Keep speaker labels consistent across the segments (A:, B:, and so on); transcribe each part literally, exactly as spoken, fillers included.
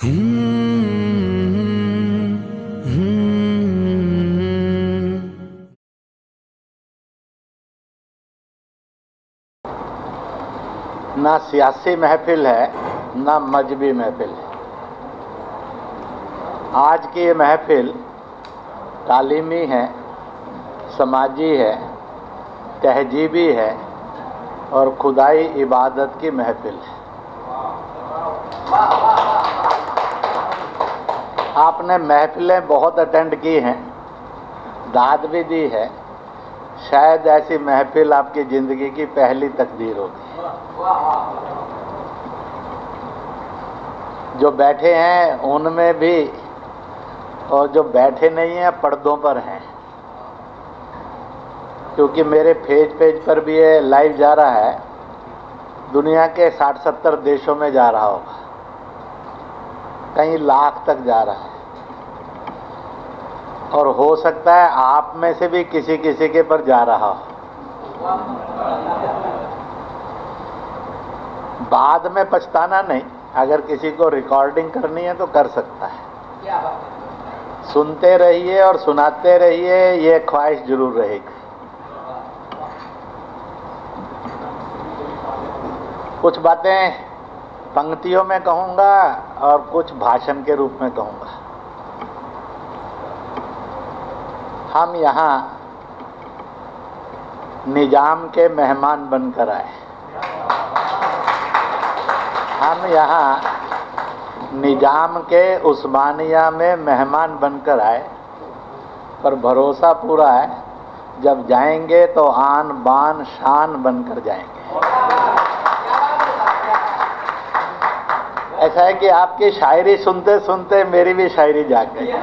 A: ना सियासी महफिल है ना मजहबी महफिल है। आज की ये महफिल तालीमी है, समाजी है, तहजीबी है और खुदाई इबादत की महफिल है। आपने महफिलें बहुत अटेंड की हैं, दाद भी दी है। शायद ऐसी महफिल आपकी ज़िंदगी की पहली तकदीर होगी। जो बैठे हैं उनमें भी और जो बैठे नहीं हैं पर्दों पर हैं, क्योंकि मेरे फेज पेज पर भी ये लाइव जा रहा है। दुनिया के साठ सत्तर देशों में जा रहा होगा, कई लाख तक जा रहा है और हो सकता है आप में से भी किसी किसी के पर जा रहा हो। बाद में पछताना नहीं, अगर किसी को रिकॉर्डिंग करनी है तो कर सकता है। सुनते रहिए और सुनाते रहिए, ये ख्वाहिश जरूर रहेगी। कुछ बातें पंक्तियों में कहूँगा और कुछ भाषण के रूप में कहूँगा। हम यहाँ निजाम के मेहमान बनकर आए। हम यहाँ निजाम के उस्मानिया में मेहमान बनकर आए, पर भरोसा पूरा है जब जाएंगे तो आन बान शान बनकर जाएंगे। ऐसा है कि आपकी शायरी सुनते सुनते मेरी भी शायरी जाग गई।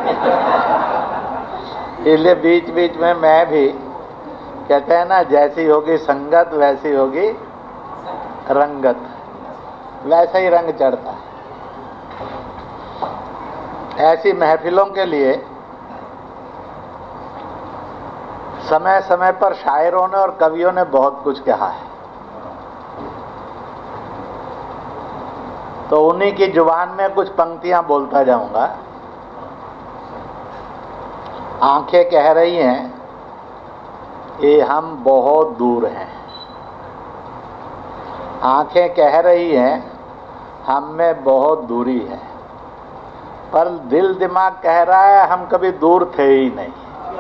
A: इसलिए बीच बीच में मैं भी, कहते हैं ना, जैसी होगी संगत वैसी होगी रंगत, वैसा ही रंग चढ़ता है। ऐसी महफिलों के लिए समय समय पर शायरों ने और कवियों ने बहुत कुछ कहा है, तो उन्हीं की जुबान में कुछ पंक्तियां बोलता जाऊंगा। आंखें कह रही हैं कि हम बहुत दूर हैं। आंखें कह रही हैं हम में बहुत दूरी है, पर दिल दिमाग कह रहा है हम कभी दूर थे ही नहीं।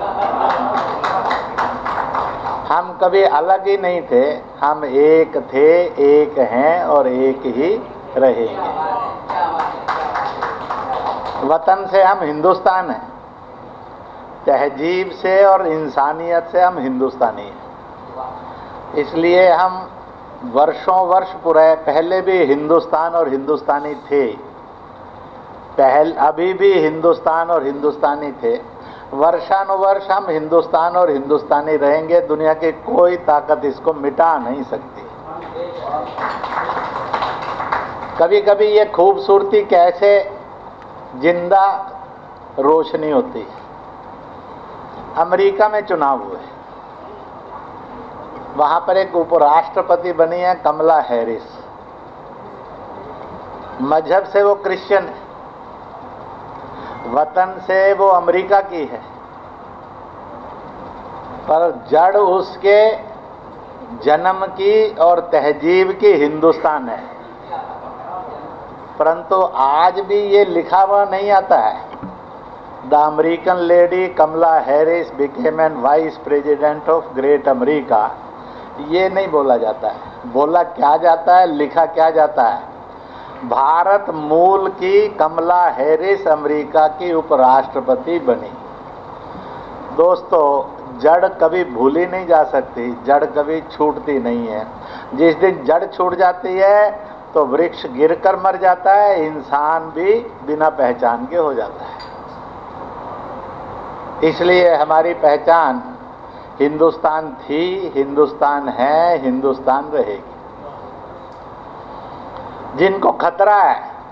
A: हम कभी अलग ही नहीं थे, हम एक थे, एक हैं और एक ही रहेंगे। वतन से हम हिंदुस्तान हैं, तहजीब से और इंसानियत से हम हिंदुस्तानी हैं। इसलिए हम वर्षों वर्ष पूरे पहले भी हिंदुस्तान और हिंदुस्तानी थे, पहल अभी भी हिंदुस्तान और हिंदुस्तानी थे। वर्षानुवर्ष हम हिंदुस्तान और हिंदुस्तानी रहेंगे। दुनिया की कोई ताकत इसको मिटा नहीं सकती। कभी कभी ये खूबसूरती कैसे जिंदा रोशनी होती है। अमेरिका में चुनाव हुए, वहां पर एक उपराष्ट्रपति बनी है कमला हैरिस। मजहब से वो क्रिश्चियन है, वतन से वो अमेरिका की है, पर जड़ उसके जन्म की और तहजीब की हिंदुस्तान है। परंतु आज भी ये लिखा हुआ नहीं आता है, the American lady Kamala Harris became an vice president of great America. ये नहीं बोला जाता है। बोला क्या जाता है, लिखा क्या जाता है, भारत मूल की कमला हैरिस अमेरिका की उपराष्ट्रपति बनी। दोस्तों, जड़ कभी भूली नहीं जा सकती, जड़ कभी छूटती नहीं है। जिस दिन जड़ छूट जाती है तो वृक्ष गिरकर मर जाता है, इंसान भी बिना पहचान के हो जाता है। इसलिए हमारी पहचान हिंदुस्तान थी, हिंदुस्तान है, हिंदुस्तान रहेगी। जिनको खतरा है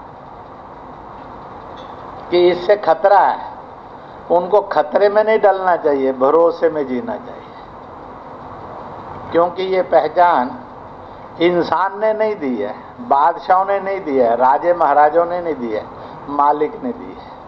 A: कि इससे खतरा है, उनको खतरे में नहीं डलना चाहिए, भरोसे में जीना चाहिए। क्योंकि ये पहचान इंसान ने नहीं दी है, बादशाहों ने नहीं दी है, राजे महाराजों ने नहीं दी है, मालिक ने दी है।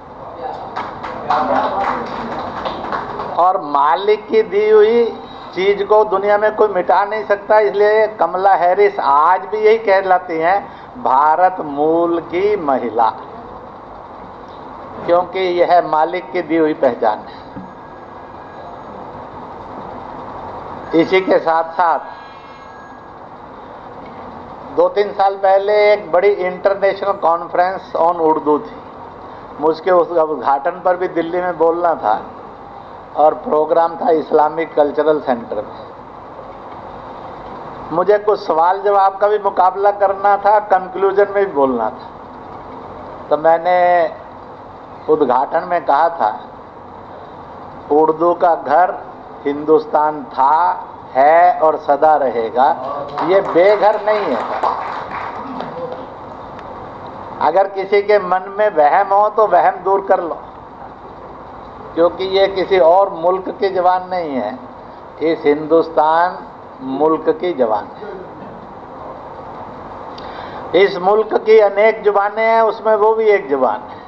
A: और मालिक की दी हुई चीज को दुनिया में कोई मिटा नहीं सकता। इसलिए कमला हैरिस आज भी यही कहलाती हैं, भारत मूल की महिला, क्योंकि यह मालिक की दी हुई पहचान है। इसी के साथ साथ दो तीन साल पहले एक बड़ी इंटरनेशनल कॉन्फ्रेंस ऑन उर्दू थी। मुझके उस उद्घाटन पर भी दिल्ली में बोलना था और प्रोग्राम था इस्लामिक कल्चरल सेंटर में। मुझे कुछ सवाल जवाब का भी मुकाबला करना था, कंक्लूजन में भी बोलना था। तो मैंने उद्घाटन में कहा था, उर्दू का घर हिंदुस्तान था, है और सदा रहेगा। ये बेघर नहीं है। अगर किसी के मन में वहम हो तो वहम दूर कर लो, क्योंकि ये किसी और मुल्क की जबान नहीं है, इस हिंदुस्तान मुल्क की जबान है। इस मुल्क की अनेक जुबानें हैं, उसमें वो भी एक जुबान है।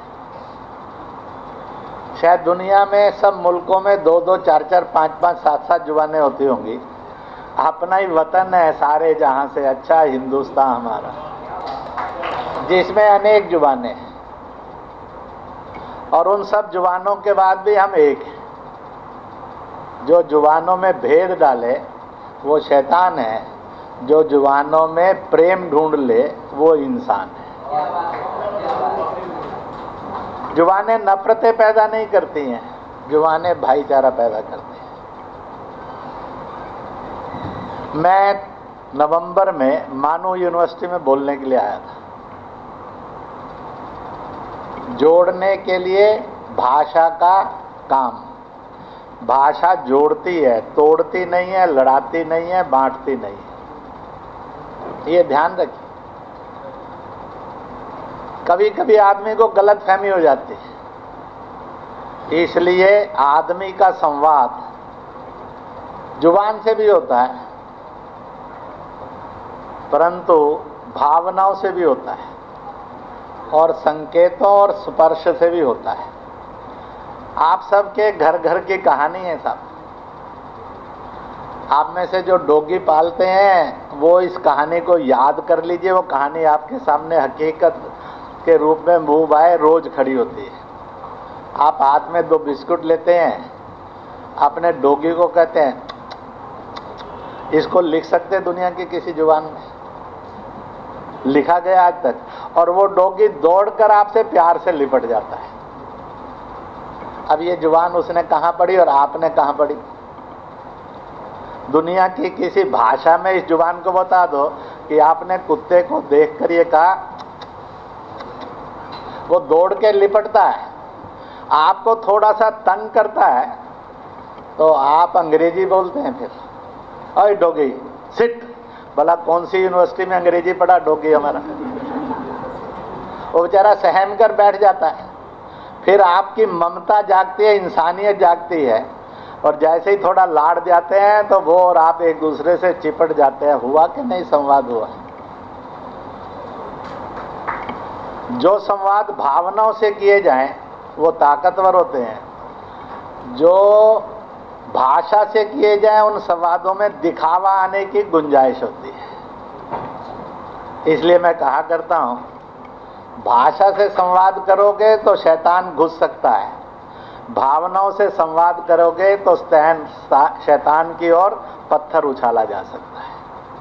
A: शायद दुनिया में सब मुल्कों में दो दो चार चार पाँच पाँच सात सात जुबानें होती होंगी। अपना ही वतन है सारे जहां से अच्छा हिंदुस्तान हमारा, जिसमें अनेक जुबानें हैं। और उन सब जुबानों के बाद भी हम एक हैं। जो जुबानों में भेद डाले वो शैतान है, जो जुबानों में प्रेम ढूंढ ले वो इंसान है। जुबानें नफरतें पैदा नहीं करती हैं, जुबानें भाईचारा पैदा करती हैं। मैं नवंबर में मानू यूनिवर्सिटी में बोलने के लिए आया था। जोड़ने के लिए भाषा का काम। भाषा जोड़ती है, तोड़ती नहीं है, लड़ाती नहीं है, बांटती नहीं है। ये ध्यान रखिए। कभी कभी आदमी को गलतफहमी हो जाती है, इसलिए आदमी का संवाद जुबान से भी होता है, परंतु भावनाओं से भी होता है और संकेतों और स्पर्श से भी होता है। आप सबके घर घर की कहानी है साहब। आप में से जो डॉगी पालते हैं वो इस कहानी को याद कर लीजिए। वो कहानी आपके सामने हकीकत के रूप में मुंह बाए रोज खड़ी होती है। आप हाथ में दो बिस्कुट लेते हैं, अपने डॉगी को कहते हैं, इसको लिख सकते दुनिया की किसी जुबान में? लिखा गया आज तक? और वो डॉगी दौड़कर आपसे प्यार से लिपट जाता है। अब ये जुबान उसने कहाँ पढ़ी और आपने कहाँ पढ़ी? दुनिया की किसी भाषा में इस जुबान को बता दो कि आपने कुत्ते को देखकर ये कहा, वो दौड़ के लिपटता है। आपको थोड़ा सा तंग करता है तो आप अंग्रेजी बोलते हैं। फिर ओए डॉगी सिट। भला कौन सी यूनिवर्सिटी में अंग्रेजी पढ़ा डॉगी हमारा? वो बेचारा सहम कर बैठ जाता है। फिर आपकी ममता जागती है, इंसानियत जागती है, और जैसे ही थोड़ा लाड़ जाते हैं तो वो और आप एक दूसरे से चिपट जाते हैं। हुआ कि नहीं संवाद? हुआ। जो संवाद भावनाओं से किए जाएं वो ताकतवर होते हैं। जो भाषा से किए जाएं उन संवादों में दिखावा आने की गुंजाइश होती है। इसलिए मैं कहा करता हूं, भाषा से संवाद करोगे तो शैतान घुस सकता है, भावनाओं से संवाद करोगे तो शैतान की ओर पत्थर उछाला जा सकता है।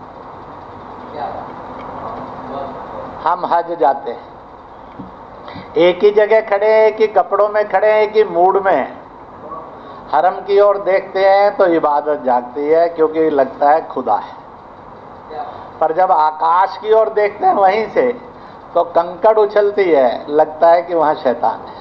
A: हम हज जाते हैं, एक ही जगह खड़े हैं, एक ही कपड़ों में खड़े हैं, एक ही मूड में हैं। हरम की ओर देखते हैं तो इबादत जागती है, क्योंकि लगता है खुदा है। पर जब आकाश की ओर देखते हैं वहीं से तो कंकड़ उछलती है, लगता है कि वहां शैतान है।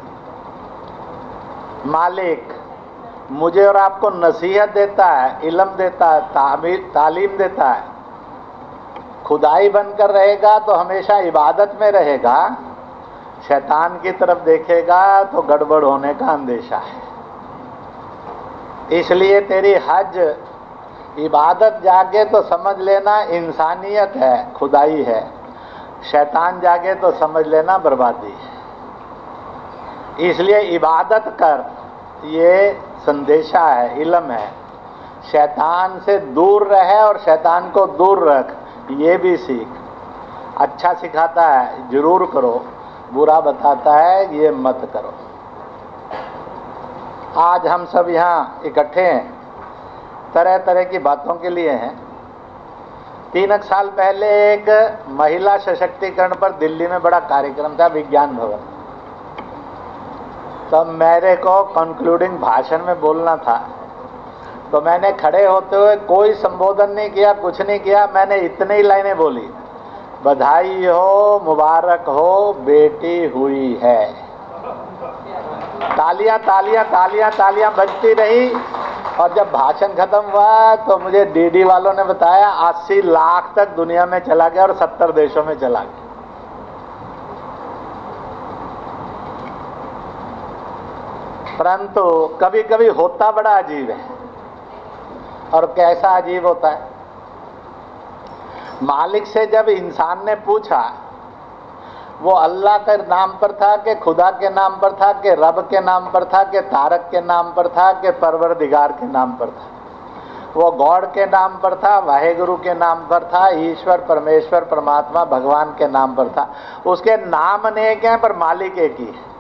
A: मालिक मुझे और आपको नसीहत देता है, इल्म देता है, तालीम देता है। खुदाई बनकर रहेगा तो हमेशा इबादत में रहेगा, शैतान की तरफ देखेगा तो गड़बड़ होने का अंदेशा है। इसलिए तेरी हज इबादत जागे तो समझ लेना इंसानियत है, खुदाई है। शैतान जागे तो समझ लेना बर्बादी है। इसलिए इबादत कर, ये संदेशा है, इल्म है। शैतान से दूर रहे और शैतान को दूर रख, ये भी सीख। अच्छा सिखाता है जरूर करो, बुरा बताता है ये मत करो। आज हम सब यहाँ इकट्ठे हैं, तरह तरह की बातों के लिए हैं। तीन एक साल पहले एक महिला सशक्तिकरण पर दिल्ली में बड़ा कार्यक्रम था, विज्ञान भवन। तब मेरे को कंक्लूडिंग भाषण में बोलना था, तो मैंने खड़े होते हुए कोई संबोधन नहीं किया, कुछ नहीं किया। मैंने इतनी ही लाइनें बोली, बधाई हो, मुबारक हो, बेटी हुई है। तालियां तालियां तालियां तालियां बजती रही। और जब भाषण खत्म हुआ तो मुझे डीडी वालों ने बताया अस्सी लाख तक दुनिया में चला गया और सत्तर देशों में चला गया। परंतु कभी कभी होता बड़ा अजीब है। और कैसा अजीब होता है? मालिक से जब इंसान ने पूछा, वो अल्लाह के नाम पर था कि खुदा के नाम पर था कि रब के नाम पर था कि तारक के नाम पर था कि परवरदिगार के नाम पर था? वो गॉड के नाम पर था, वाहेगुरु के नाम पर था, ईश्वर परमेश्वर परमात्मा भगवान के नाम पर था। उसके नाम अनेक हैं पर मालिक एक ही है।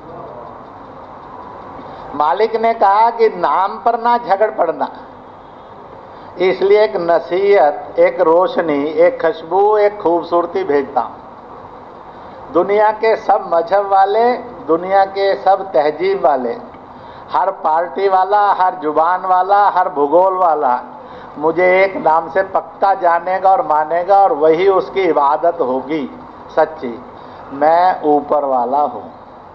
A: मालिक ने कहा कि नाम पर ना झगड़ पड़ना, इसलिए एक नसीहत, एक रोशनी, एक खुशबू, एक खूबसूरती भेजता हूँ। दुनिया के सब मजहब वाले, दुनिया के सब तहजीब वाले, हर पार्टी वाला, हर जुबान वाला, हर भूगोल वाला मुझे एक नाम से पक्का जानेगा और मानेगा, और वही उसकी इबादत होगी सच्ची। मैं ऊपर वाला हूँ।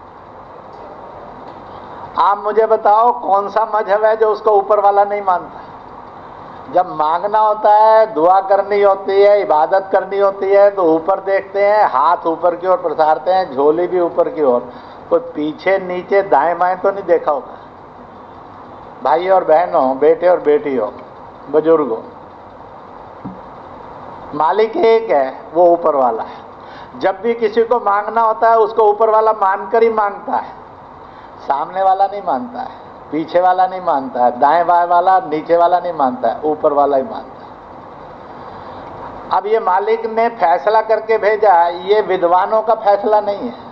A: आप मुझे बताओ कौन सा मजहब है जो उसको ऊपर वाला नहीं मानता? जब मांगना होता है, दुआ करनी होती है, इबादत करनी होती है, तो ऊपर देखते हैं, हाथ ऊपर की ओर प्रसारते हैं, झोली भी ऊपर की ओर। कोई पीछे नीचे दाएं बाएं तो नहीं देखा होगा। भाई और बहनों, बेटे और बेटी हो, बुजुर्गों, मालिक एक है, वो ऊपर वाला है। जब भी किसी को मांगना होता है उसको ऊपर वाला मानकर ही मांगता है, सामने वाला नहीं मानता है, पीछे वाला नहीं मानता है, दाएं बाएं वाला, नीचे वाला नहीं मानता है, ऊपर वाला ही मानता है। अब ये मालिक ने फैसला करके भेजा, ये विद्वानों का फैसला नहीं है,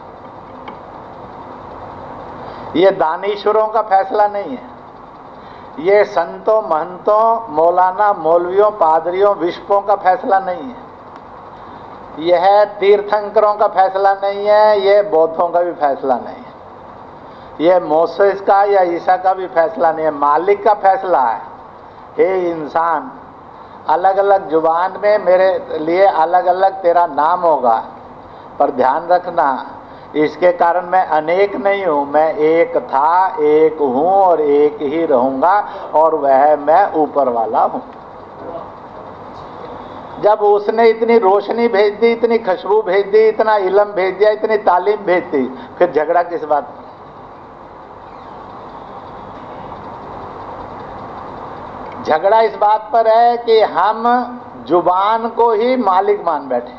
A: ये दानीश्वरों का फैसला नहीं है, ये संतों महंतों मौलाना मौलवियों पादरियों बिशपों का फैसला नहीं है, यह तीर्थंकरों का फैसला नहीं है, ये बौद्धों का भी फैसला नहीं है, ये मोसेस का या ईसा का भी फैसला नहीं है, मालिक का फैसला है। हे इंसान, अलग अलग जुबान में मेरे लिए अलग अलग तेरा नाम होगा, पर ध्यान रखना इसके कारण मैं अनेक नहीं हूँ, मैं एक था, एक हूँ और एक ही रहूँगा, और वह मैं ऊपर वाला हूँ। जब उसने इतनी रोशनी भेज दी, इतनी खुशबू भेज दी, इतना इल्म भेज दिया, इतनी तालीम भेज दी, फिर झगड़ा किस बात? झगड़ा इस बात पर है कि हम जुबान को ही मालिक मान बैठे।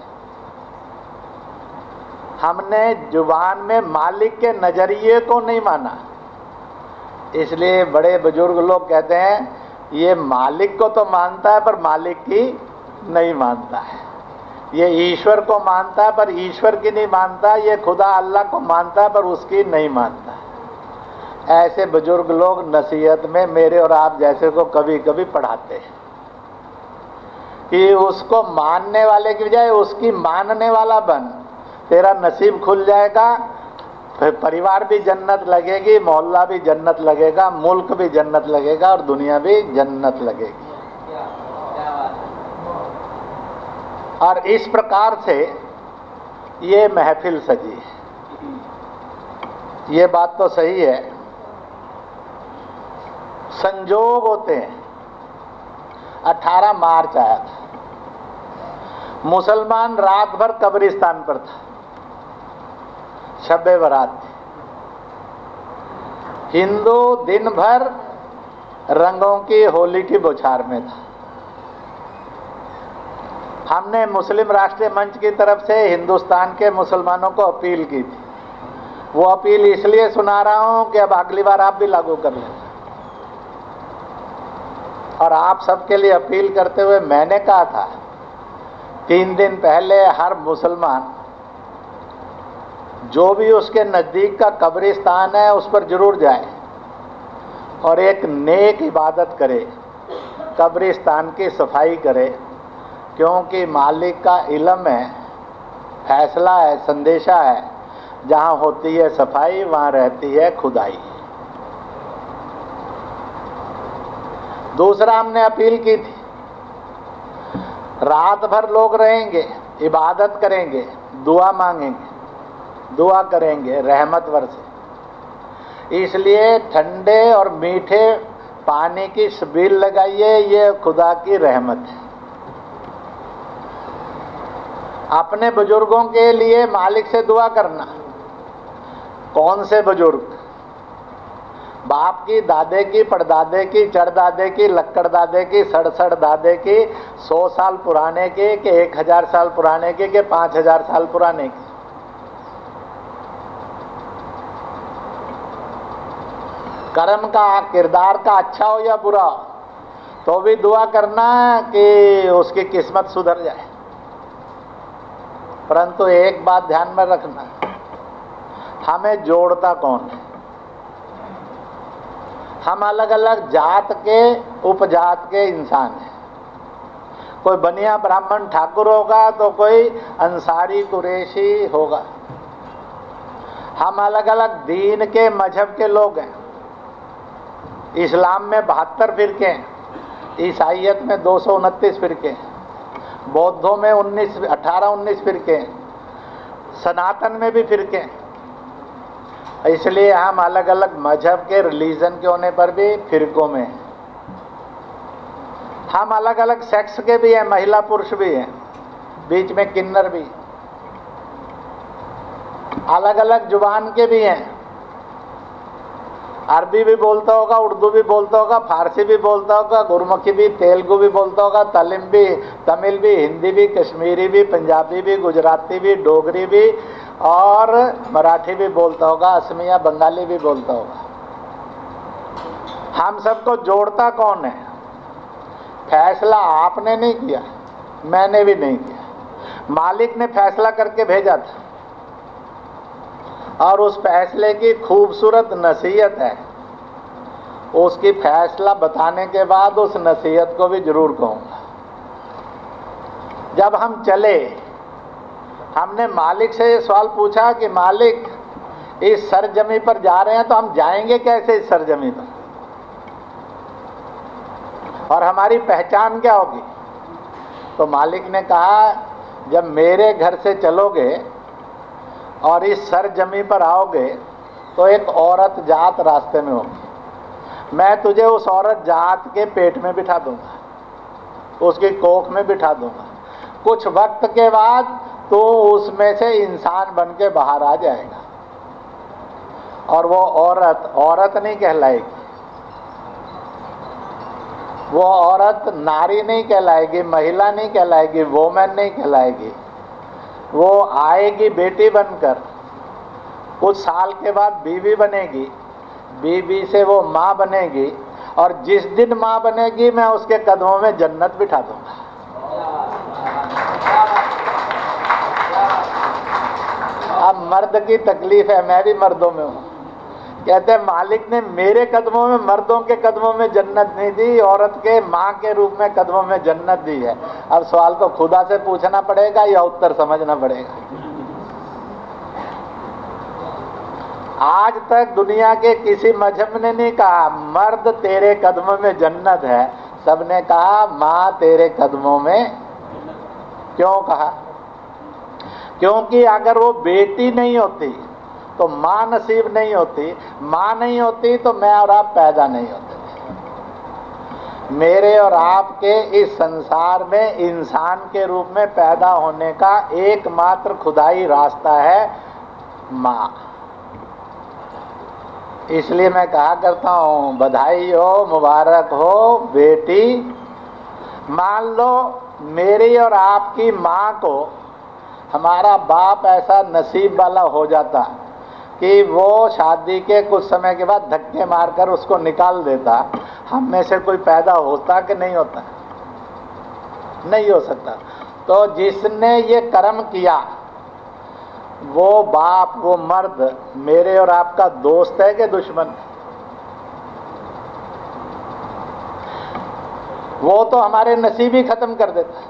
A: हमने जुबान में मालिक के नजरिए को नहीं माना। इसलिए बड़े बुजुर्ग लोग कहते हैं ये मालिक को तो मानता है पर मालिक की नहीं मानता है, ये ईश्वर को मानता है पर ईश्वर की नहीं मानता, ये खुदा अल्लाह को मानता है पर उसकी नहीं मानता। ऐसे बुजुर्ग लोग नसीहत में मेरे और आप जैसे को कभी कभी पढ़ाते हैं कि उसको मानने वाले की बजाय उसकी मानने वाला बन, तेरा नसीब खुल जाएगा, फिर परिवार भी जन्नत लगेगी, मोहल्ला भी जन्नत लगेगा, मुल्क भी जन्नत लगेगा और दुनिया भी जन्नत लगेगी। और इस प्रकार से ये महफिल सजी है। ये बात तो सही है, संजोग होते हैं। अठारह मार्च आया था, मुसलमान रात भर कब्रिस्तान पर था, शब-ए बारात थी। हिंदू दिन भर रंगों की होली की बौछार में था। हमने मुस्लिम राष्ट्रीय मंच की तरफ से हिंदुस्तान के मुसलमानों को अपील की थी। वो अपील इसलिए सुना रहा हूं कि अब अगली बार आप भी लागू कर लें। और आप सबके लिए अपील करते हुए मैंने कहा था तीन दिन पहले, हर मुसलमान जो भी उसके नज़दीक का कब्रिस्तान है उस पर जरूर जाए और एक नेक इबादत करे, कब्रिस्तान की सफाई करे, क्योंकि मालिक का इल्म है, फैसला है, संदेशा है, जहाँ होती है सफाई वहाँ रहती है खुदाई। दूसरा हमने अपील की थी, रात भर लोग रहेंगे, इबादत करेंगे, दुआ मांगेंगे, दुआ करेंगे, रहमत बरसे। इसलिए ठंडे और मीठे पानी की छबील लगाइए, ये खुदा की रहमत है। अपने बुजुर्गों के लिए मालिक से दुआ करना। कौन से बुजुर्ग? बाप की, दादे की, पड़दादे की, चरदादे की, लक्कड़ दादे की, सड़सड़ दादे की, सौ साल पुराने के, कि एक हजार साल पुराने के, कि पांच हजार साल पुराने के। कर्म का, किरदार का अच्छा हो या बुरा हो, तो भी दुआ करना कि उसकी किस्मत सुधर जाए। परंतु एक बात ध्यान में रखना, हमें जोड़ता कौन है? हम अलग अलग जात के, उपजात के इंसान हैं। कोई बनिया ब्राह्मण ठाकुर होगा तो कोई अंसारी कुरैशी होगा। हम अलग अलग दीन के, मजहब के लोग हैं। इस्लाम में बहत्तर फिरके हैं, ईसाइयत में दो सौ उनतीस फिरके हैं, बौद्धों में उन्नीस अठारह उन्नीस फिरके हैं, सनातन में भी फिरके हैं। इसलिए हम अलग अलग मजहब के, रिलीजन के होने पर भी फिरकों में हैं। हम अलग अलग सेक्स के भी हैं, महिला पुरुष भी हैं, बीच में किन्नर भी। अलग अलग जुबान के भी हैं, अरबी भी बोलता होगा, उर्दू भी बोलता होगा, फारसी भी बोलता होगा, गुरमुखी भी, तेलुगु भी बोलता होगा, तलिम भी, तमिल भी, हिंदी भी, कश्मीरी भी, पंजाबी भी, गुजराती भी, डोगरी भी और मराठी भी बोलता होगा, असमिया, बंगाली भी बोलता होगा। हम सबको जोड़ता कौन है? फैसला आपने नहीं किया, मैंने भी नहीं किया, मालिक ने फैसला करके भेजा था। और उस फैसले की खूबसूरत नसीहत है। उसकी फैसला बताने के बाद उस नसीहत को भी जरूर कहूँगा। जब हम चले, हमने मालिक से ये सवाल पूछा कि मालिक, इस सरजमी पर जा रहे हैं तो हम जाएंगे कैसे इस सरजमी पर, और हमारी पहचान क्या होगी? तो मालिक ने कहा, जब मेरे घर से चलोगे और इस सरजमी पर आओगे तो एक औरत जात रास्ते में होगी। मैं तुझे उस औरत जात के पेट में बिठा दूंगा, उसकी कोख में बिठा दूंगा। कुछ वक्त के बाद तो उसमें से इंसान बन के बाहर आ जाएगा, और वो औरत औरत नहीं कहलाएगी, वो औरत नारी नहीं कहलाएगी, महिला नहीं कहलाएगी, वोमेन नहीं कहलाएगी। वो आएगी बेटी बनकर, कुछ साल के बाद बीवी बनेगी, बीवी से वो माँ बनेगी, और जिस दिन माँ बनेगी मैं उसके कदमों में जन्नत बिठा दूंगा। अब मर्द की तकलीफ है, मैं भी मर्दों में हूँ। कहते हैं मालिक ने मेरे कदमों में, मर्दों के कदमों में जन्नत नहीं दी, औरत के माँ के रूप में कदमों में जन्नत दी है। अब सवाल तो खुदा से पूछना पड़ेगा या उत्तर समझना पड़ेगा। आज तक दुनिया के किसी मजहब ने नहीं कहा मर्द तेरे कदमों में जन्नत है, सबने कहा माँ तेरे कदमों में। क्यों कहा? क्योंकि अगर वो बेटी नहीं होती तो माँ नसीब नहीं होती, माँ नहीं होती तो मैं और आप पैदा नहीं होते थे। मेरे और आपके इस संसार में इंसान के रूप में पैदा होने का एकमात्र खुदाई रास्ता है माँ। इसलिए मैं कहा करता हूँ, बधाई हो, मुबारक हो बेटी। मान लो मेरी और आपकी माँ को हमारा बाप ऐसा नसीब वाला हो जाता कि वो शादी के कुछ समय के बाद धक्के मारकर उसको निकाल देता, हम में से कोई पैदा होता कि नहीं होता? नहीं हो सकता। तो जिसने ये कर्म किया वो बाप, वो मर्द मेरे और आपका दोस्त है कि दुश्मन? वो तो हमारे नसीब ही खत्म कर देता।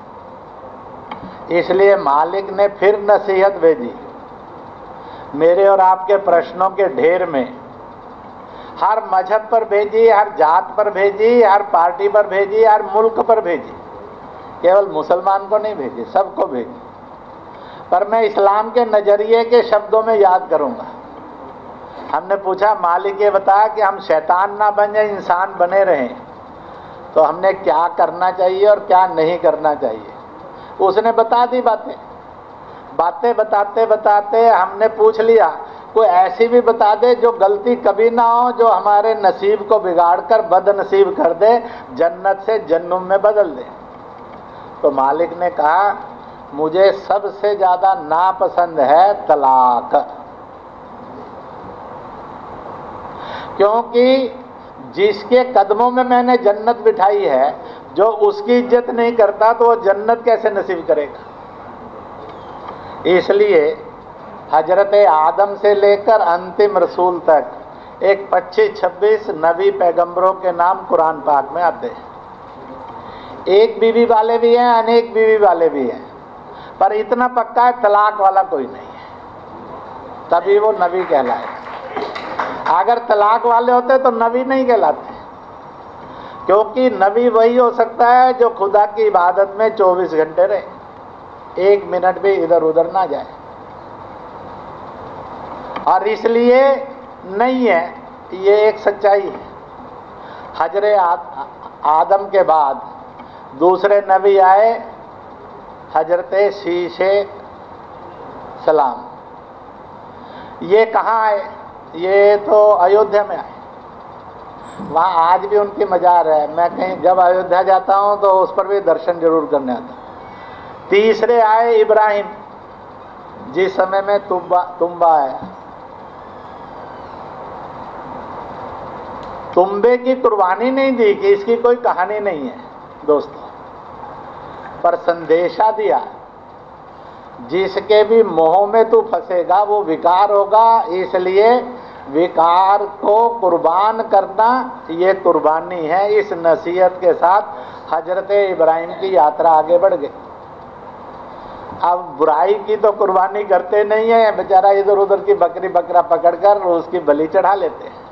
A: इसलिए मालिक ने फिर नसीहत भेजी मेरे और आपके प्रश्नों के ढेर में। हर मजहब पर भेजी, हर जात पर भेजी, हर पार्टी पर भेजी, हर मुल्क पर भेजी, केवल मुसलमान को नहीं भेजी, सबको भेजी। पर मैं इस्लाम के नजरिए के शब्दों में याद करूंगा। हमने पूछा मालिक ये बता कि हम शैतान ना बन जाए, इंसान बने रहें, तो हमने क्या करना चाहिए और क्या नहीं करना चाहिए? उसने बता दी बातें। बातें बताते बताते हमने पूछ लिया कोई ऐसी भी बता दे जो गलती कभी ना हो, जो हमारे नसीब को बिगाड़ कर बदनसीब कर दे, जन्नत से जन्नुम में बदल दे। तो मालिक ने कहा मुझे सबसे ज्यादा नापसंद है तलाक, क्योंकि जिसके कदमों में मैंने जन्नत बिठाई है, जो उसकी इज्जत नहीं करता तो वो जन्नत कैसे नसीब करेगा? इसलिए हजरत आदम से लेकर अंतिम रसूल तक एक पच्चीस छब्बीस नबी पैगंबरों के नाम कुरान पाक में आते हैं। एक बीवी वाले भी हैं, अनेक बीवी वाले भी हैं, पर इतना पक्का है तलाक वाला कोई नहीं है, तभी वो नबी कहलाए। अगर तलाक वाले होते तो नबी नहीं कहलाते, क्योंकि नबी वही हो सकता है जो खुदा की इबादत में चौबीस घंटे रहे, एक मिनट भी इधर उधर ना जाए। और इसलिए नहीं है, ये एक सच्चाई है। हजरे आदम के बाद दूसरे नबी आए हजरत शीशे सलाम। ये कहाँ आए? ये तो अयोध्या में आए। वहाँ आज भी उनकी मजार है। मैं कहीं जब अयोध्या जाता हूँ तो उस पर भी दर्शन जरूर करने आता हूँ। तीसरे आए इब्राहिम, जिस समय में तुम्बा तुम्बा आया। तुम्बे की कुर्बानी नहीं दी कि इसकी कोई कहानी नहीं है दोस्तों, पर संदेशा दिया जिसके भी मोह में तू फंसेगा वो विकार होगा, इसलिए विकार को कुर्बान करना ये कुर्बानी है। इस नसीहत के साथ हजरत इब्राहिम की यात्रा आगे बढ़ गई। अब बुराई की तो कुर्बानी करते नहीं है, बेचारा इधर उधर की बकरी बकरा पकड़कर उसकी बलि चढ़ा लेते हैं।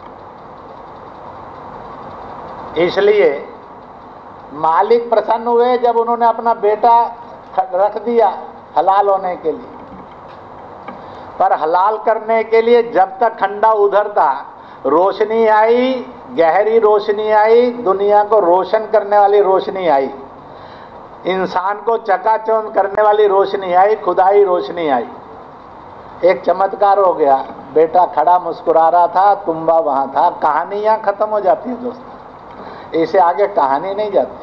A: इसलिए मालिक प्रसन्न हुए जब उन्होंने अपना बेटा रख दिया हलाल होने के लिए। पर हलाल करने के लिए जब तक खंडा उधर था, रोशनी आई, गहरी रोशनी आई, दुनिया को रोशन करने वाली रोशनी आई, इंसान को चकाचौंध करने वाली रोशनी आई, खुदाई रोशनी आई। एक चमत्कार हो गया, बेटा खड़ा मुस्कुरा रहा था, तुम्बा वहां था। कहानी यहाँ खत्म हो जाती है दोस्तों, इसे आगे कहानी नहीं जाती।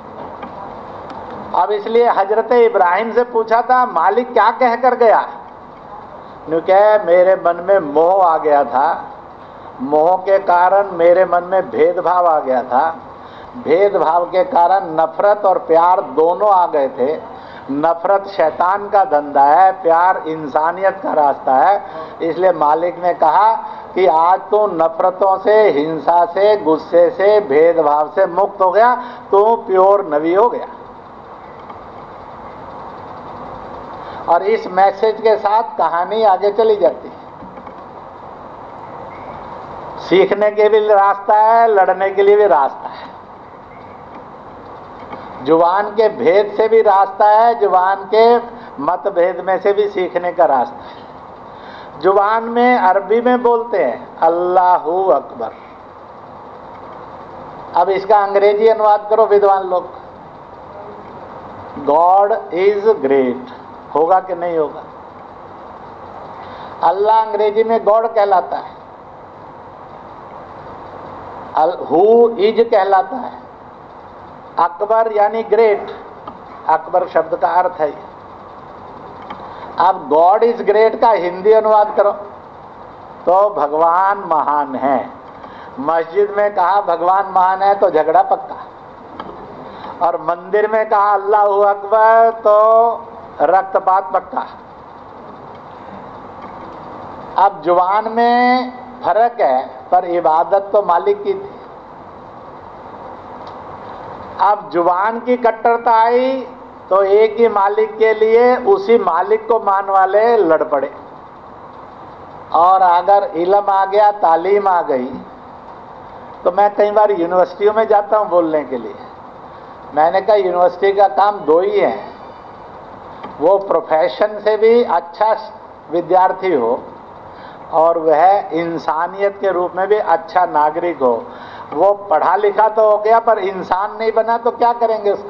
A: अब इसलिए हजरत इब्राहिम से पूछा था मालिक क्या कह कर गया? क्या मेरे मन में मोह आ गया था, मोह के कारण मेरे मन में भेदभाव आ गया था, भेदभाव के कारण नफरत और प्यार दोनों आ गए थे। नफरत शैतान का धंधा है, प्यार इंसानियत का रास्ता है। इसलिए मालिक ने कहा कि आज तो नफरतों से, हिंसा से, गुस्से से, भेदभाव से मुक्त हो गया, तो प्योर नबी हो गया। और इस मैसेज के साथ कहानी आगे चली जाती है। सीखने के भी रास्ता है, लड़ने के लिए भी रास्ता है। जुबान के भेद से भी रास्ता है, जुबान के मतभेद में से भी सीखने का रास्ता है। जुबान में अरबी में बोलते हैं अल्लाहू अकबर। अब इसका अंग्रेजी अनुवाद करो विद्वान लोग, गॉड इज ग्रेट। होगा कि नहीं होगा? अल्लाह अंग्रेजी में गॉड कहलाता है, हु इज कहलाता है, अकबर यानी ग्रेट। अकबर शब्द का अर्थ है। अब गॉड इज ग्रेट का हिंदी अनुवाद करो तो भगवान महान है। मस्जिद में कहा भगवान महान है तो झगड़ा पक्का, और मंदिर में कहा अल्लाहू अकबर तो रक्तपात पक्का। अब जुबान में फर्क है पर इबादत तो मालिक की थी। अब जुबान की कट्टरता आई तो एक ही मालिक के लिए उसी मालिक को मान वाले लड़ पड़े। और अगर इल्म आ गया, तालीम आ गई, तो मैं कई बार यूनिवर्सिटियों में जाता हूँ बोलने के लिए। मैंने कहा यूनिवर्सिटी का काम दो ही है, वो प्रोफेशन से भी अच्छा विद्यार्थी हो और वह इंसानियत के रूप में भी अच्छा नागरिक हो। वो पढ़ा लिखा तो हो गया पर इंसान नहीं बना तो क्या करेंगे उसका।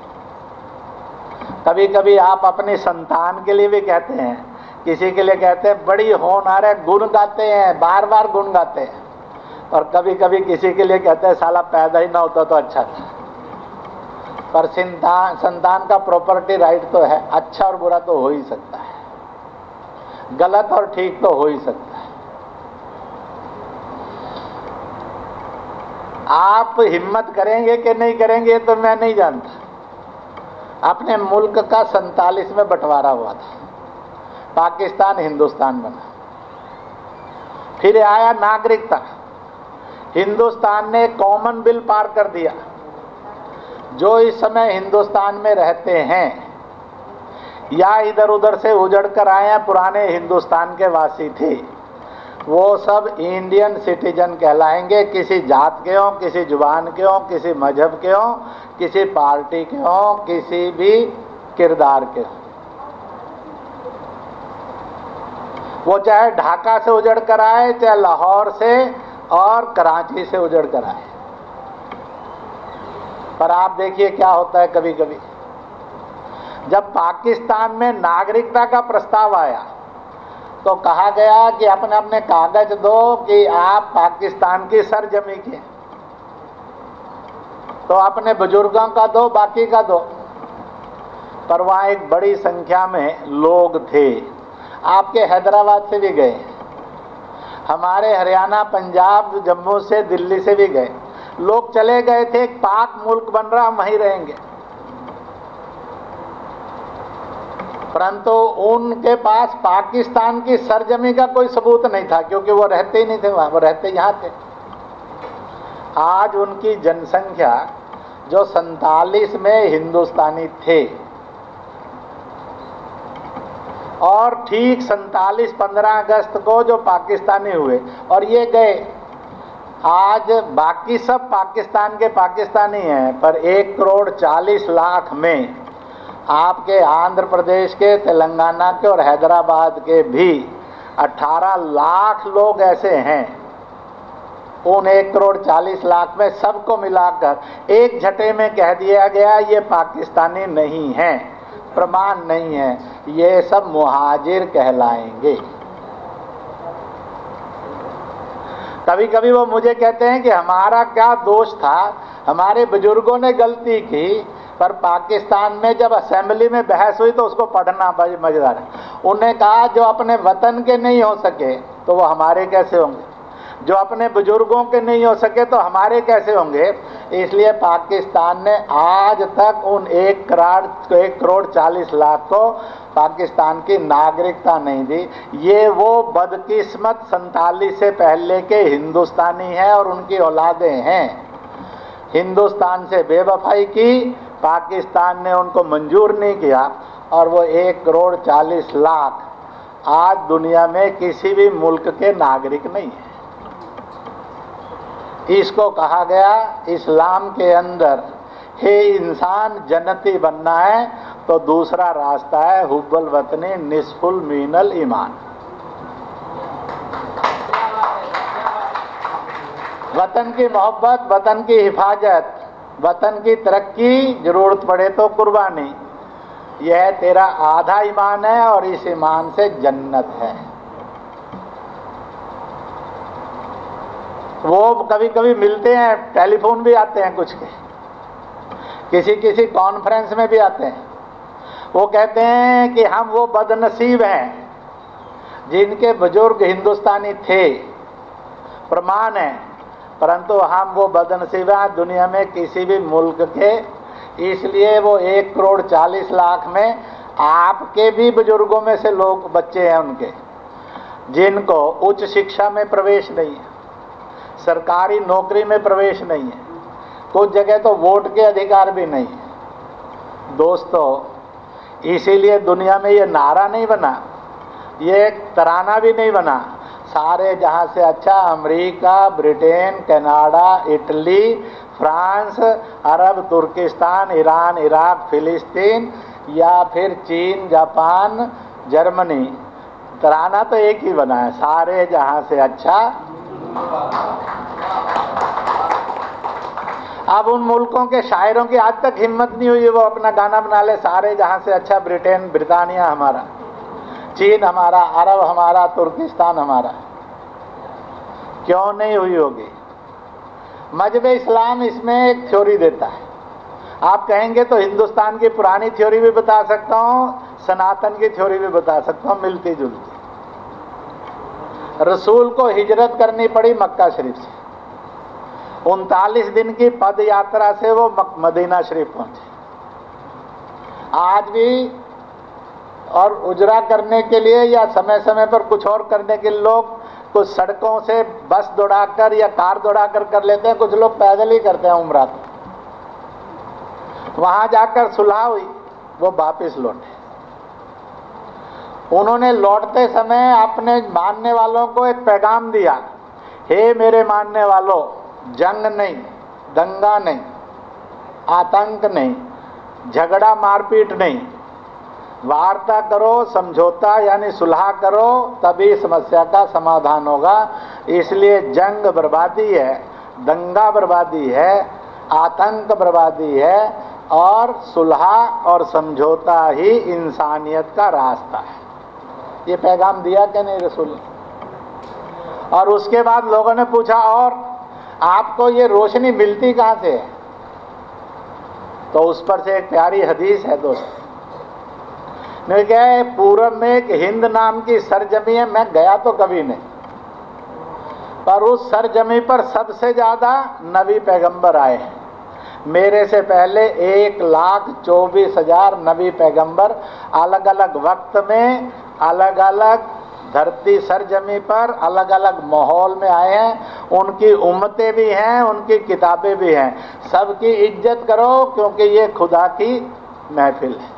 A: कभी कभी आप अपनी संतान के लिए भी कहते हैं, किसी के लिए कहते हैं बड़ी होनहार है, गुण गाते हैं, बार बार गुण गाते हैं, और कभी कभी किसी के लिए कहते हैं साला पैदा ही ना होता तो अच्छा था। पर संतान संतान का प्रॉपर्टी राइट तो है, अच्छा और बुरा तो हो ही सकता है, गलत और ठीक तो हो ही सकता है। आप हिम्मत करेंगे कि नहीं करेंगे तो मैं नहीं जानता। अपने मुल्क का सैंतालीस में बंटवारा हुआ था, पाकिस्तान हिंदुस्तान बना, फिर आया नागरिकता। हिंदुस्तान ने कॉमन बिल पार कर दिया। जो इस समय हिंदुस्तान में रहते हैं या इधर उधर से उजड़ कर आए हैं, पुराने हिंदुस्तान के वासी थे, वो सब इंडियन सिटीजन कहलाएंगे। किसी जात के हों, किसी जुबान के हों, किसी मजहब के हों, किसी पार्टी के हों, किसी भी किरदार के हों। वो चाहे ढाका से उजड़ कर आए, चाहे लाहौर से और कराची से उजड़ कर आए। पर आप देखिए क्या होता है, कभी कभी जब पाकिस्तान में नागरिकता का प्रस्ताव आया तो कहा गया कि अपने अपने कागज दो कि आप पाकिस्तान की सरजमी के, तो अपने बुजुर्गों का दो, बाकी का दो। पर वहाँ एक बड़ी संख्या में लोग थे, आपके हैदराबाद से भी गए, हमारे हरियाणा, पंजाब, जम्मू से, दिल्ली से भी गए लोग। चले गए थे, पाक मुल्क बन रहा, हम वहीं रहेंगे। परंतु उनके पास पाकिस्तान की सरजमी का कोई सबूत नहीं था, क्योंकि वो रहते ही नहीं थे वहाँ, वो रहते यहाँ थे। आज उनकी जनसंख्या जो सैंतालीस में हिंदुस्तानी थे और ठीक सैंतालीस पंद्रह अगस्त को जो पाकिस्तानी हुए और ये गए, आज बाकी सब पाकिस्तान के पाकिस्तानी हैं, पर एक करोड़ चालीस लाख में आपके आंध्र प्रदेश के, तेलंगाना के और हैदराबाद के भी अठारह लाख लोग ऐसे हैं। उन एक करोड़ चालीस लाख में सबको मिलाकर एक झटे में कह दिया गया ये पाकिस्तानी नहीं है, प्रमाण नहीं है, ये सब मुहाजिर कहलाएंगे। कभी कभी वो मुझे कहते हैं कि हमारा क्या दोष था, हमारे बुजुर्गों ने गलती की, पर पाकिस्तान में जब असेंबली में बहस हुई तो उसको पढ़ना बड़ी मजेदार है। उन्हें कहा जो अपने वतन के नहीं हो सके तो वो हमारे कैसे होंगे, जो अपने बुजुर्गों के नहीं हो सके तो हमारे कैसे होंगे। इसलिए पाकिस्तान ने आज तक उन एक करोड़ एक करोड़ चालीस लाख को पाकिस्तान की नागरिकता नहीं दी। ये वो बदकिस्मत सैंतालीस से पहले के हिंदुस्तानी हैं और उनकी औलादें हैं। हिंदुस्तान से बेवफाई की, पाकिस्तान ने उनको मंजूर नहीं किया और वो एक करोड़ चालीस लाख आज दुनिया में किसी भी मुल्क के नागरिक नहीं है। इसको कहा गया इस्लाम के अंदर, हे इंसान जन्नती बनना है तो दूसरा रास्ता है हुब्बुल वतनी निस्फुल मीनल ईमान। वतन की मोहब्बत, वतन की हिफाजत, वतन की तरक्की, जरूरत पड़े तो कुर्बानी, यह तेरा आधा ईमान है और इस ईमान से जन्नत है। वो कभी कभी मिलते हैं, टेलीफोन भी आते हैं कुछ के, किसी किसी कॉन्फ्रेंस में भी आते हैं, वो कहते हैं कि हम वो बदनसीब हैं जिनके बुजुर्ग हिंदुस्तानी थे, प्रमाण है, परंतु हम वो बदनसीब हैं दुनिया में किसी भी मुल्क के, इसलिए वो एक करोड़ चालीस लाख में आपके भी बुजुर्गों में से लोग बच्चे हैं उनके, जिनको उच्च शिक्षा में प्रवेश नहीं है, सरकारी नौकरी में प्रवेश नहीं है, कुछ जगह तो वोट के अधिकार भी नहीं है। दोस्तों, इसीलिए दुनिया में ये नारा नहीं बना, ये एक तराना भी नहीं बना, सारे जहाँ से अच्छा America, Britain, Canada, Italy, France, अरब, तुर्किस्तान, ईरान, इराक, फिलिस्तीन या फिर चीन, जापान, जर्मनी, तराना तो एक ही बना है, सारे जहाँ से अच्छा। अब उन मुल्कों के शायरों की आज तक हिम्मत नहीं हुई वो अपना गाना बना ले, सारे जहाँ से अच्छा ब्रिटेन, ब्रिटानिया हमारा, चीन हमारा, अरब हमारा, तुर्किस्तान हमारा। क्यों नहीं हुई होगी? मजहब इस्लाम इसमें एक थ्योरी देता है। आप कहेंगे तो हिंदुस्तान की पुरानी थ्योरी भी बता सकता हूँ, सनातन की थ्योरी भी बता सकता हूँ, मिलती जुलती। रसूल को हिजरत करनी पड़ी मक्का शरीफ से, उनतालीस दिन की पद यात्रा से वो मदीना शरीफ पहुंचे। आज भी और उजरा करने के लिए या समय समय पर कुछ और करने के लिए लोग कुछ सड़कों से बस दौड़ाकर या कार दौड़ाकर कर लेते हैं, कुछ लोग पैदल ही करते हैं उम्रा को। वहां जाकर सुलह हुई, वो वापिस लौटे। उन्होंने लौटते समय अपने मानने वालों को एक पैगाम दिया, हे मेरे मानने वालों, जंग नहीं, दंगा नहीं, आतंक नहीं, झगड़ा मारपीट नहीं, वार्ता करो, समझौता यानी सुलह करो, तभी समस्या का समाधान होगा। इसलिए जंग बर्बादी है, दंगा बर्बादी है, आतंक बर्बादी है, और सुलह और समझौता ही इंसानियत का रास्ता है। ये पैगाम दिया कि नहीं रसूल? और उसके बाद लोगों ने पूछा, और आपको ये रोशनी मिलती कहाँ से है? तो उस पर से एक प्यारी हदीस है दोस्त, मैं क्या, पूरब में एक हिंद नाम की सरजमी है, मैं गया तो कभी नहीं, पर उस सरजमी पर सबसे ज्यादा नबी पैगंबर आए हैं। मेरे से पहले एक लाख चौबीस हजार नबी पैगंबर अलग अलग वक्त में, अलग अलग धरती सरजमी पर, अलग अलग माहौल में आए हैं। उनकी उम्मतें भी हैं, उनकी किताबें भी हैं। सबकी इज्जत करो, क्योंकि ये खुदा की महफिल है।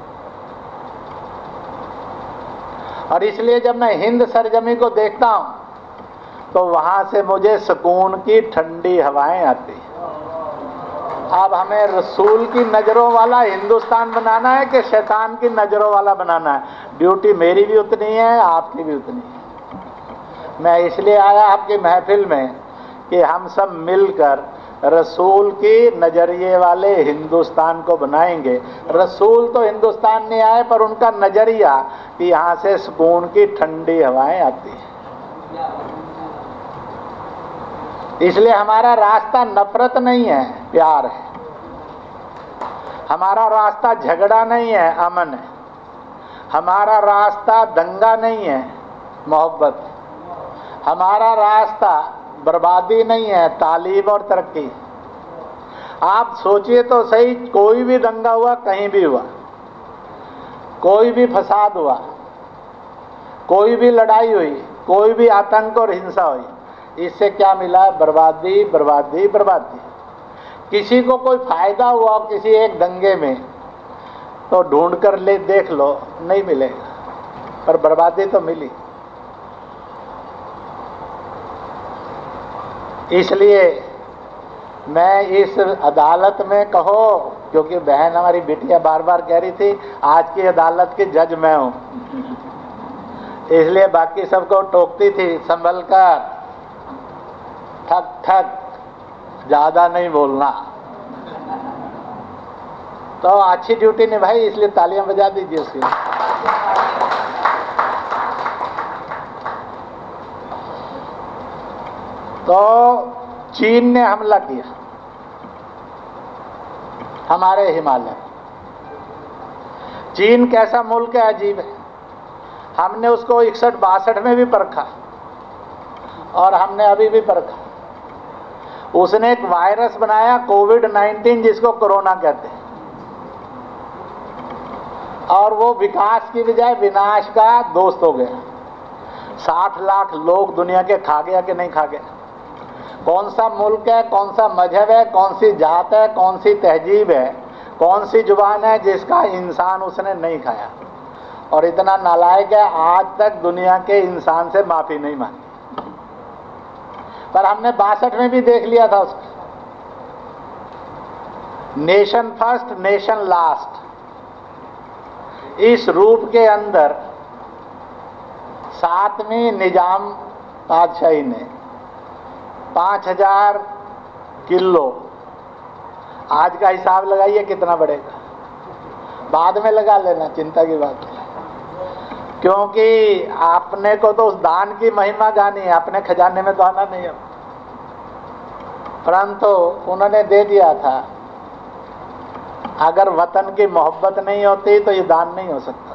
A: और इसलिए जब मैं हिंद सरजमी को देखता हूँ तो वहाँ से मुझे सुकून की ठंडी हवाएं आती हैं। अब हमें रसूल की नज़रों वाला हिंदुस्तान बनाना है कि शैतान की नज़रों वाला बनाना है? ड्यूटी मेरी भी उतनी है, आपकी भी उतनी है। मैं इसलिए आया आपकी महफिल में कि हम सब मिलकर रसूल की नज़रिए वाले हिंदुस्तान को बनाएंगे। रसूल तो हिंदुस्तान नहीं आए, पर उनका नज़रिया कि यहाँ से सुकून की ठंडी हवाएं आती हैं। इसलिए हमारा रास्ता नफरत नहीं है, प्यार है। हमारा रास्ता झगड़ा नहीं है, अमन है। हमारा रास्ता दंगा नहीं है, मोहब्बत है। हमारा रास्ता बर्बादी नहीं है, तालीम और तरक्की। आप सोचिए तो सही, कोई भी दंगा हुआ, कहीं भी हुआ, कोई भी फसाद हुआ, कोई भी लड़ाई हुई, कोई भी आतंक और हिंसा हुई, इससे क्या मिला? बर्बादी, बर्बादी, बर्बादी। किसी को कोई फायदा हुआ किसी एक दंगे में तो ढूंढ कर ले देख लो, नहीं मिलेगा, पर बर्बादी तो मिली। इसलिए मैं इस अदालत में, कहो, क्योंकि बहन हमारी बिटिया बार बार कह रही थी आज की अदालत की जज मैं हूं, इसलिए बाकी सबको टोकती थी, संभल कर, ठक ठक, ज्यादा नहीं बोलना। तो अच्छी ड्यूटी निभाई, इसलिए तालियां बजा दीजिए उसकी। तो चीन ने हमला किया, हमारे हिमालय। चीन कैसा मुल्क है, अजीब है। हमने उसको इकसठ बासठ में भी परखा और हमने अभी भी परखा। उसने एक वायरस बनाया कोविड नाइन्टीन, जिसको कोरोना कहते हैं, और वो विकास की बजाय विनाश का दोस्त हो गया। साठ लाख लोग दुनिया के खा गया कि नहीं खा गया? कौन सा मुल्क है, कौन सा मजहब है, कौन सी जात है, कौन सी तहजीब है, कौन सी जुबान है जिसका इंसान उसने नहीं खाया? और इतना नालायक है, आज तक दुनिया के इंसान से माफी नहीं मांगी। पर हमने बासठ में भी देख लिया था उसको। नेशन फर्स्ट नेशन लास्ट, इस रूप के अंदर सातवीं निजाम बादशाही ने पांच हजार किलो, आज का हिसाब लगाइए कितना बढ़ेगा, बाद में लगा लेना, चिंता की बात है। क्योंकि आपने को तो उस दान की महिमा गानी है, अपने खजाने में तो आना नहीं है। परंतु उन्होंने दे दिया था। अगर वतन की मोहब्बत नहीं होती तो ये दान नहीं हो सकता।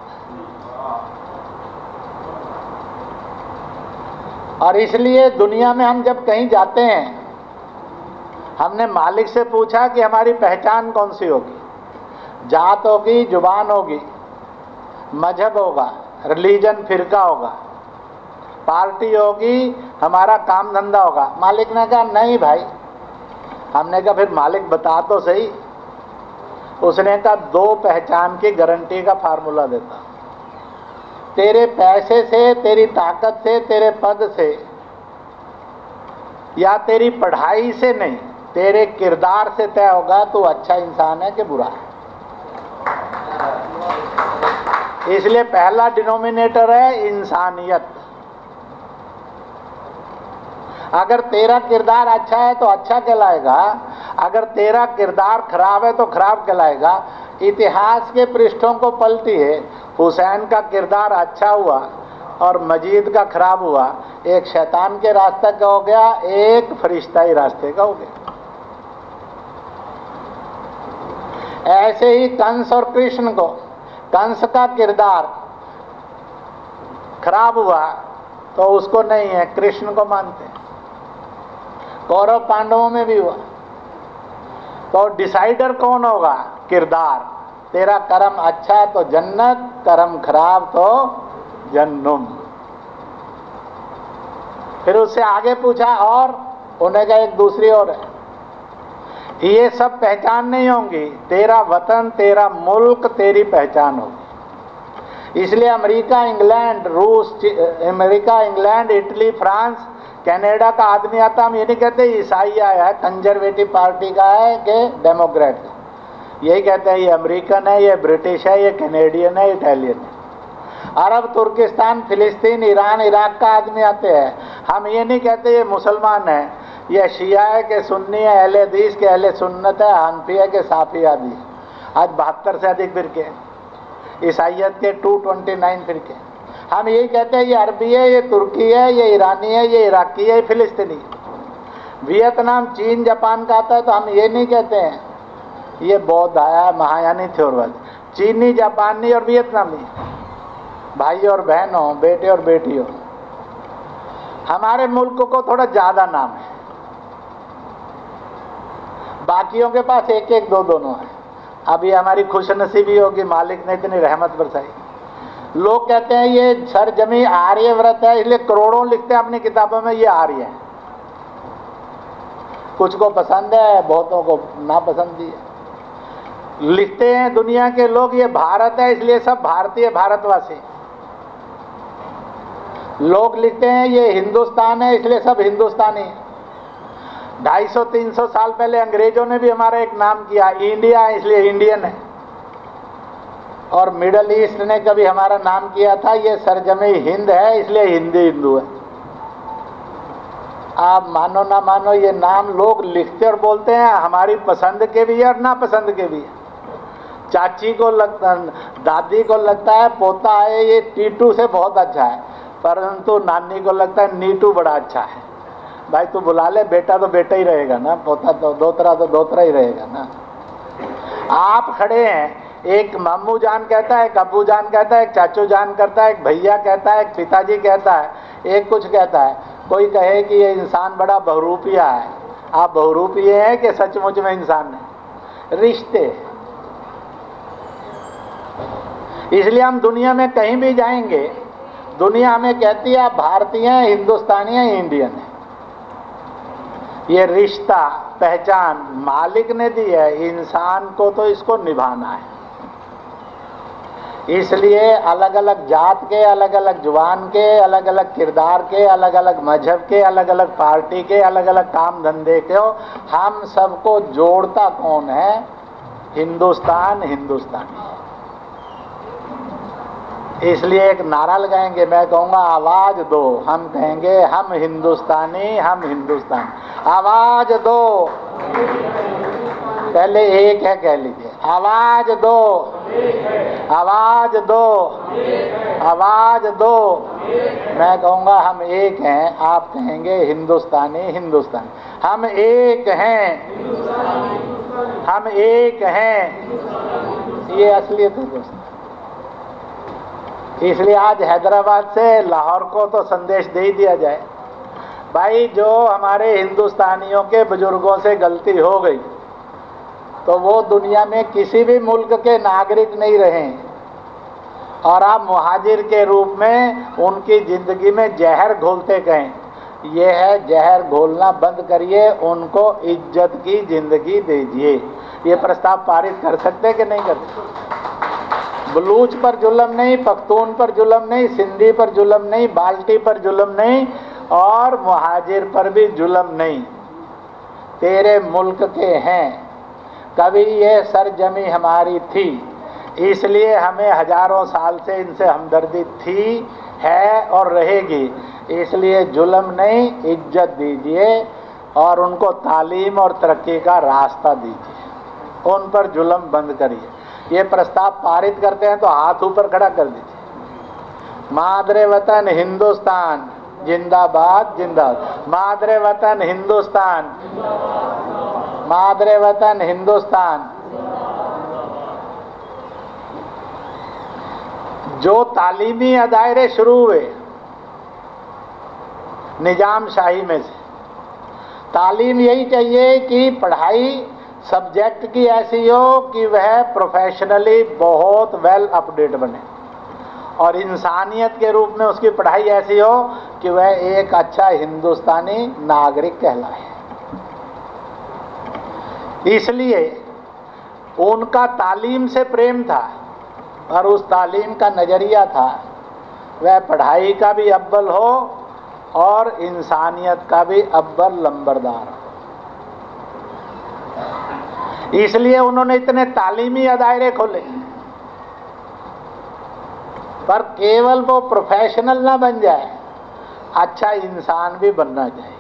A: और इसलिए दुनिया में हम जब कहीं जाते हैं, हमने मालिक से पूछा कि हमारी पहचान कौन सी होगी। जात होगी, जुबान होगी, मजहब होगा, रिलीजन फिरका होगा, पार्टी होगी, हमारा काम धंधा होगा। मालिक ने कहा नहीं भाई। हमने कहा फिर मालिक बता तो सही। उसने कहा दो पहचान की गारंटी का फार्मूला देता, तेरे पैसे से, तेरी ताकत से, तेरे पद से या तेरी पढ़ाई से नहीं, तेरे किरदार से तय होगा तू अच्छा इंसान है कि बुरा है। इसलिए पहला डिनोमिनेटर है इंसानियत। अगर तेरा किरदार अच्छा है तो अच्छा कहलाएगा, अगर तेरा किरदार खराब है तो खराब कहलाएगा। इतिहास के पृष्ठों को पलटिए, हुसैन का किरदार अच्छा हुआ और मजीद का खराब हुआ। एक शैतान के रास्ते का हो गया, एक फरिश्ताई रास्ते का हो गया। ऐसे ही कंस और कृष्ण को, कंस का किरदार खराब हुआ तो उसको नहीं है, कृष्ण को मानते हैं। कौरव पांडवों में भी हुआ। तो डिसाइडर कौन होगा? किरदार। तेरा कर्म अच्छा तो जन्नत, कर्म खराब तो जन्नुम। फिर उससे आगे पूछा और उन्हें का एक दूसरी और है। ये सब पहचान नहीं होंगी, तेरा वतन, तेरा मुल्क, तेरी पहचान होगी। इसलिए अमेरिका, इंग्लैंड, रूस, America, England, Italy, France, Canada का आदमी आता, हम ये नहीं कहते ईसाई आया है, कंजर्वेटिव पार्टी का है कि डेमोक्रेट का। यही कहते हैं ये अमेरिकन है, ये ब्रिटिश है, ये कैनेडियन है, इटालियन है। अरब, तुर्किस्तान, फिलिस्तीन, ईरान, इराक का आदमी आते हैं। हम ये नहीं कहते ये मुसलमान है, ये शिया है कि सुन्नी है, अहले हदीस के अहले सुन्नत है, हनफी है कि साफी आदि। आज बहत्तर से अधिक फिरके, ईसाइयत के टू ट्वेंटी नाइन फिरके। हम यही कहते हैं ये अरबी है, ये तुर्की है, ये ईरानी है, ये इराकी है, ये फिलिस्तीनी। वियतनाम, चीन, जापान का आता है तो हम ये नहीं कहते हैं ये बौद्ध आया, महायानी थ्योरवाद। चीनी, जापानी और वियतनामी भाई और बहन हो, बेटे और बेटी हो। हमारे मुल्क को थोड़ा ज्यादा नाम है, बाकियों के पास एक एक दो दोनों है। अभी हमारी खुशनसीबी होगी, मालिक ने इतनी रहमत बरसाई। लोग कहते हैं ये सरजमी आर्यव्रत है, इसलिए करोड़ों लिखते हैं अपनी किताबों में ये आर्य है। कुछ को पसंद है, बहुतों को नापसंदी है। लिखते हैं दुनिया के लोग ये भारत है, इसलिए सब भारतीय, भारतवासी। लोग लिखते हैं ये हिंदुस्तान है, इसलिए सब हिंदुस्तानी। ढाई सौ तीन सौ साल पहले अंग्रेजों ने भी हमारा एक नाम किया, इंडिया है इसलिए इंडियन है। और मिडल ईस्ट ने कभी हमारा नाम किया था, ये सरजमी हिंद है इसलिए हिंदी हिंदू है। आप मानो ना मानो, ये नाम लोग लिखते और बोलते हैं, हमारी पसंद के भी है और नापसंद के भी है। चाची को लगता, दादी को लगता है पोता है ये टीटू से बहुत अच्छा है, परंतु नानी को लगता है नीटू बड़ा अच्छा है। भाई तू बुला ले, बेटा तो बेटा ही रहेगा ना, पोता तो दोतरा तो दोतरा ही रहेगा ना। आप खड़े हैं, एक मामू जान कहता है, एक अब्बू जान कहता है, एक चाचू जान करता है, एक भैया कहता है, एक पिताजी कहता है, एक कुछ कहता है। कोई कहे कि ये इंसान बड़ा बहुरूपिया है। आप बहुरूपिये हैं कि सचमुच में इंसान है? रिश्ते। इसलिए हम दुनिया में कहीं भी जाएंगे, दुनिया हमें कहती है आप भारतीय हैं, हिंदुस्तानी हैं, इंडियन हैं। ये रिश्ता पहचान मालिक ने दी है, इंसान को तो इसको निभाना है। इसलिए अलग अलग जात के, अलग अलग जुबान के, अलग अलग किरदार के, अलग अलग मजहब के, अलग अलग पार्टी के, अलग अलग काम धंधे के हो, हम सबको जोड़ता कौन है? हिंदुस्तान, हिंदुस्तानी। इसलिए एक नारा लगाएंगे, मैं कहूँगा आवाज दो, हम कहेंगे हम हिंदुस्तानी, हम हिंदुस्तानी। आवाज दो, पहले एक है कह लीजिए, आवाज दो, आवाज दो, आवाज दो। मैं कहूँगा हम एक हैं, आप कहेंगे हिंदुस्तानी, हिंदुस्तानी। हम एक हैं, हम एक हैं, ये असलियत है दोस्तों। इसलिए आज हैदराबाद से लाहौर को तो संदेश दे ही दिया जाए, भाई जो हमारे हिंदुस्तानियों के बुजुर्गों से गलती हो गई तो वो दुनिया में किसी भी मुल्क के नागरिक नहीं रहे, और आप मुहाजिर के रूप में उनकी ज़िंदगी में जहर घोलते गए। ये है जहर घोलना बंद करिए, उनको इज्जत की ज़िंदगी दीजिए। ये प्रस्ताव पारित कर सकते कि नहीं कर सकते? बलूच पर जुल्म नहीं, पख्तून पर जुल्म नहीं, सिंधी पर जुल्म नहीं, बाल्टी पर जुल्म नहीं, और मुहाजिर पर भी जुल्म नहीं। तेरे मुल्क के हैं, कभी ये सरजमी हमारी थी, इसलिए हमें हजारों साल से इनसे हमदर्दी थी, है और रहेगी। इसलिए जुल्म नहीं, इज्जत दीजिए और उनको तालीम और तरक्की का रास्ता दीजिए, उन पर जुल्म बंद करिए। ये प्रस्ताव पारित करते हैं तो हाथ ऊपर खड़ा कर दीजिए। मादरे वतन हिंदुस्तान जिंदाबाद, जिंदाबाद। मादरे वतन हिंदुस्तान, मादरे वतन हिंदुस्तान। जो तालीमी दायरे शुरू हुए निजाम शाही में से, तालीम यही चाहिए कि पढ़ाई सब्जेक्ट की ऐसी हो कि वह प्रोफेशनली बहुत वेल अपडेट बने, और इंसानियत के रूप में उसकी पढ़ाई ऐसी हो कि वह एक अच्छा हिंदुस्तानी नागरिक कहलाए। इसलिए उनका तालीम से प्रेम था, और उस तालीम का नज़रिया था वह पढ़ाई का भी अव्वल हो और इंसानियत का भी अव्वल लंबरदार हो। इसलिए उन्होंने इतने तालीमी दायरे खोले, पर केवल वो प्रोफेशनल ना बन जाए, अच्छा इंसान भी बनना चाहिए।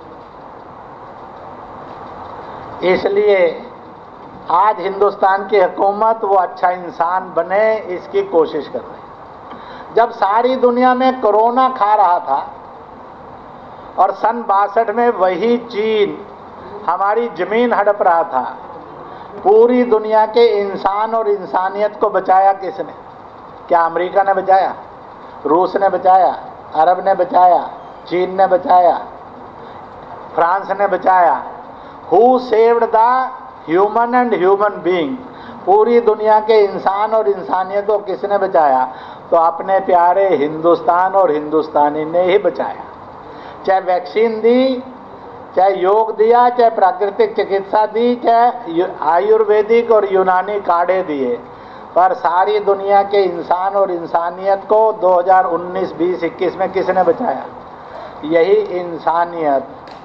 A: इसलिए आज हिंदुस्तान की हुकूमत वो अच्छा इंसान बने, इसकी कोशिश कर रही है। जब सारी दुनिया में कोरोना खा रहा था और सन बासठ में वही चीन हमारी जमीन हड़प रहा था, पूरी दुनिया के इंसान और इंसानियत को बचाया किसने? क्या अमेरिका ने बचाया? रूस ने बचाया? अरब ने बचाया? चीन ने बचाया? फ्रांस ने बचाया? Who saved the human and human being? पूरी दुनिया के इंसान और इंसानियत को किसने बचाया? तो अपने प्यारे हिंदुस्तान और हिंदुस्तानी ने ही बचाया। चाहे वैक्सीन दी, चाहे योग दिया, चाहे प्राकृतिक चिकित्सा दी, चाहे आयुर्वेदिक और यूनानी काढ़े दिए, पर सारी दुनिया के इंसान और इंसानियत को दो हज़ार उन्नीस, बीस, इक्कीस में किसने बचाया? यही इंसानियत।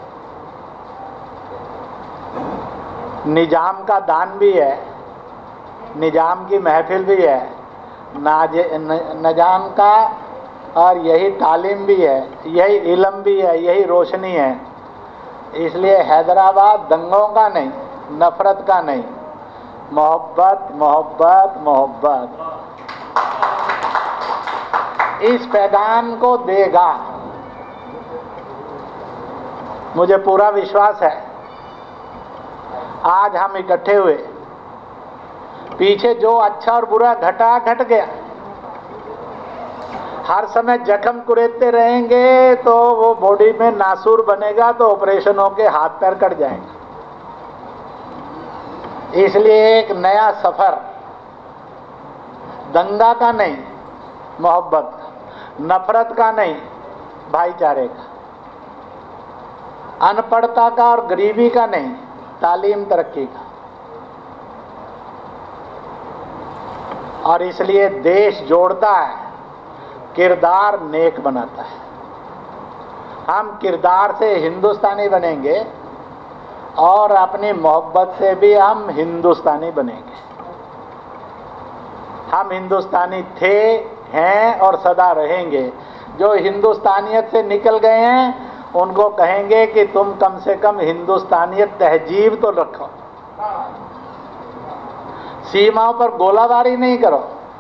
A: निजाम का दान भी है, निजाम की महफिल भी है, निजाम का, और यही तालीम भी है, यही इल्म भी है, यही रोशनी है। इसलिए हैदराबाद दंगों का नहीं, नफरत का नहीं, मोहब्बत, मोहब्बत, मोहब्बत, इस पैगाम को देगा। मुझे पूरा विश्वास है आज हम इकट्ठे हुए पीछे जो अच्छा और बुरा घटा घट गया। हर समय जख्म कुरेदते रहेंगे तो वो बॉडी में नासूर बनेगा, तो ऑपरेशन होके हाथ पैर कट जाएंगे। इसलिए एक नया सफर, दंगा का नहीं, मोहब्बत का, नफरत का नहीं, भाईचारे का, अनपढ़ता का और गरीबी का नहीं, तालीम तरक्की का। और इसलिए देश जोड़ता है, किरदार नेक बनाता है। हम किरदार से हिंदुस्तानी बनेंगे और अपनी मोहब्बत से भी हम हिंदुस्तानी बनेंगे। हम हिंदुस्तानी थे, हैं और सदा रहेंगे। जो हिंदुस्तानियत से निकल गए हैं उनको कहेंगे कि तुम कम से कम हिंदुस्तानियत तहजीब तो रखो, सीमाओं पर गोलाबारी नहीं करो,